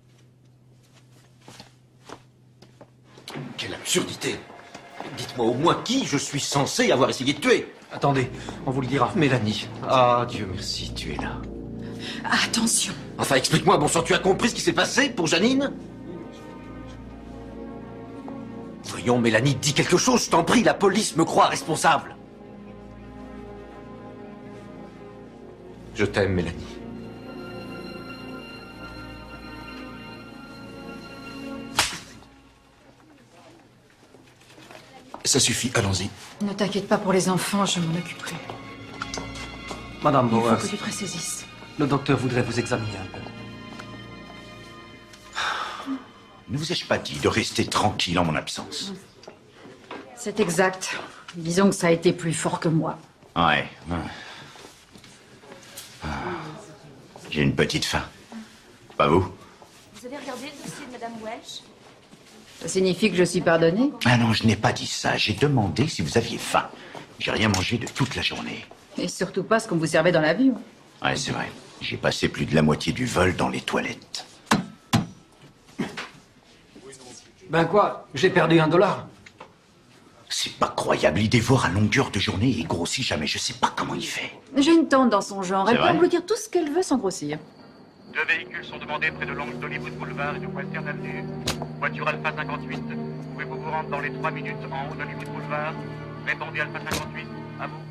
Quelle absurdité. Dites-moi au moins qui je suis censé avoir essayé de tuer. Attendez, on vous le dira. Mélanie. Ah, Dieu merci, tu es là. Attention. Enfin, explique-moi, bon sang, tu as compris ce qui s'est passé pour Janine? Voyons, Mélanie, dis quelque chose, je t'en prie, la police me croit responsable. Je t'aime, Mélanie. Ça suffit, allons-y. Ne t'inquiète pas pour les enfants, je m'en occuperai. Madame Il faut Bowers, que tu te ressaisisses. le docteur voudrait vous examiner un peu. Ne vous ai-je pas dit de rester tranquille en mon absence? C'est exact. Disons que ça a été plus fort que moi. Ouais. ouais. Ah. J'ai une petite faim. Pas vous? Vous avez regardé le dossier de Madame Welch? Ça signifie que je suis pardonnée? Ah non, je n'ai pas dit ça. J'ai demandé si vous aviez faim. J'ai rien mangé de toute la journée. Et surtout pas ce qu'on vous servait dans l'avion. Ouais, c'est vrai. J'ai passé plus de la moitié du vol dans les toilettes. Ben quoi? J'ai perdu un dollar. C'est pas croyable. Il dévore à longueur de journée et il grossit jamais. Je sais pas comment il fait. J'ai une tante dans son genre. Elle C'est peut vrai engloutir tout ce qu'elle veut sans grossir. Deux véhicules sont demandés près de l'angle d'Hollywood Boulevard et de Western Avenue. Voiture Alpha cinquante-huit. Pouvez-vous vous rendre dans les trois minutes en haut d'Hollywood Boulevard? Répondez Alpha cinquante-huit. À vous.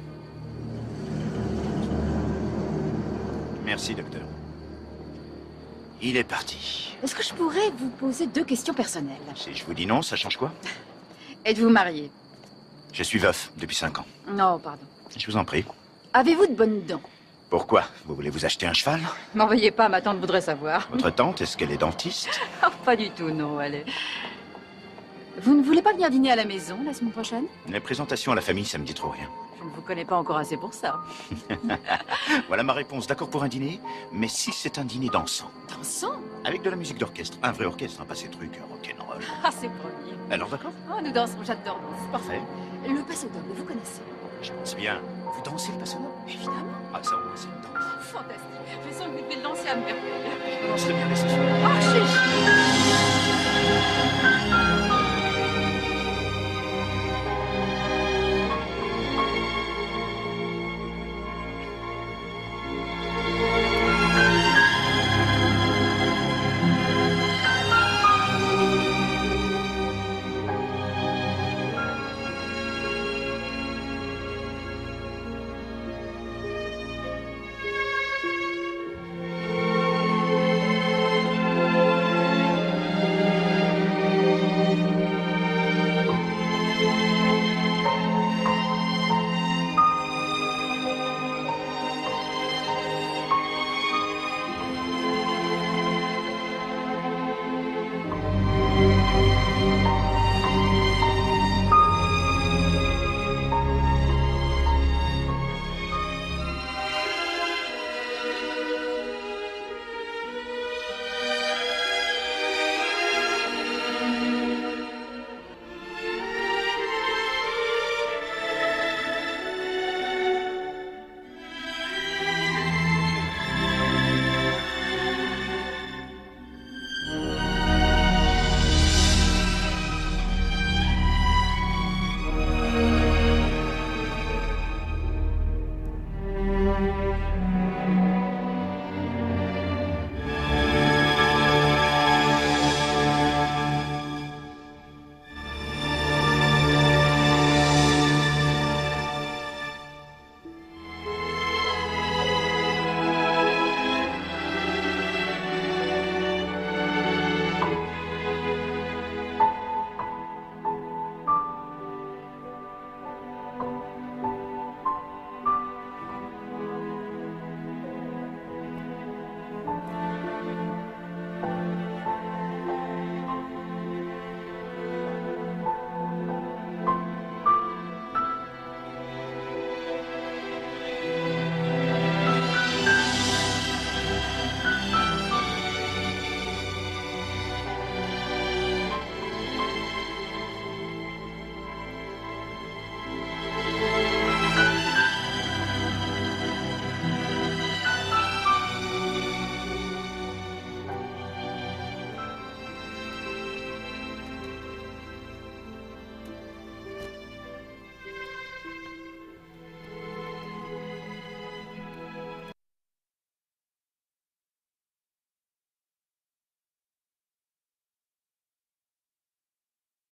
Merci, docteur. Il est parti. Est-ce que je pourrais vous poser deux questions personnelles? Si je vous dis non, ça change quoi? Êtes-vous marié? Je suis veuf depuis cinq ans. Non, pardon. Je vous en prie. Avez-vous de bonnes dents? Pourquoi? Vous voulez vous acheter un cheval? M'envoyez pas, ma tante voudrait savoir. Votre tante, est-ce qu'elle est dentiste? Oh, pas du tout, non, allez. Vous ne voulez pas venir dîner à la maison la semaine prochaine? Les présentations à la famille, ça me dit trop rien. Je ne vous connais pas encore assez pour ça. Voilà ma réponse. D'accord pour un dîner, mais si c'est un dîner dansant. Dansant? Avec de la musique d'orchestre. Un vrai orchestre, hein, pas ces trucs rock'n'roll. Ah, c'est promis. Alors d'accord? Oh, nous dansons, j'adore danser. Parfait. Le passo doble, vous connaissez? Je pense bien. Vous dansez le passo doble? Évidemment. Ah, ça, ouais, c'est une danse. Fantastique. Je sens que vous devez le danser à merveille. Je danserai bien les ce soir. Ah, chérie.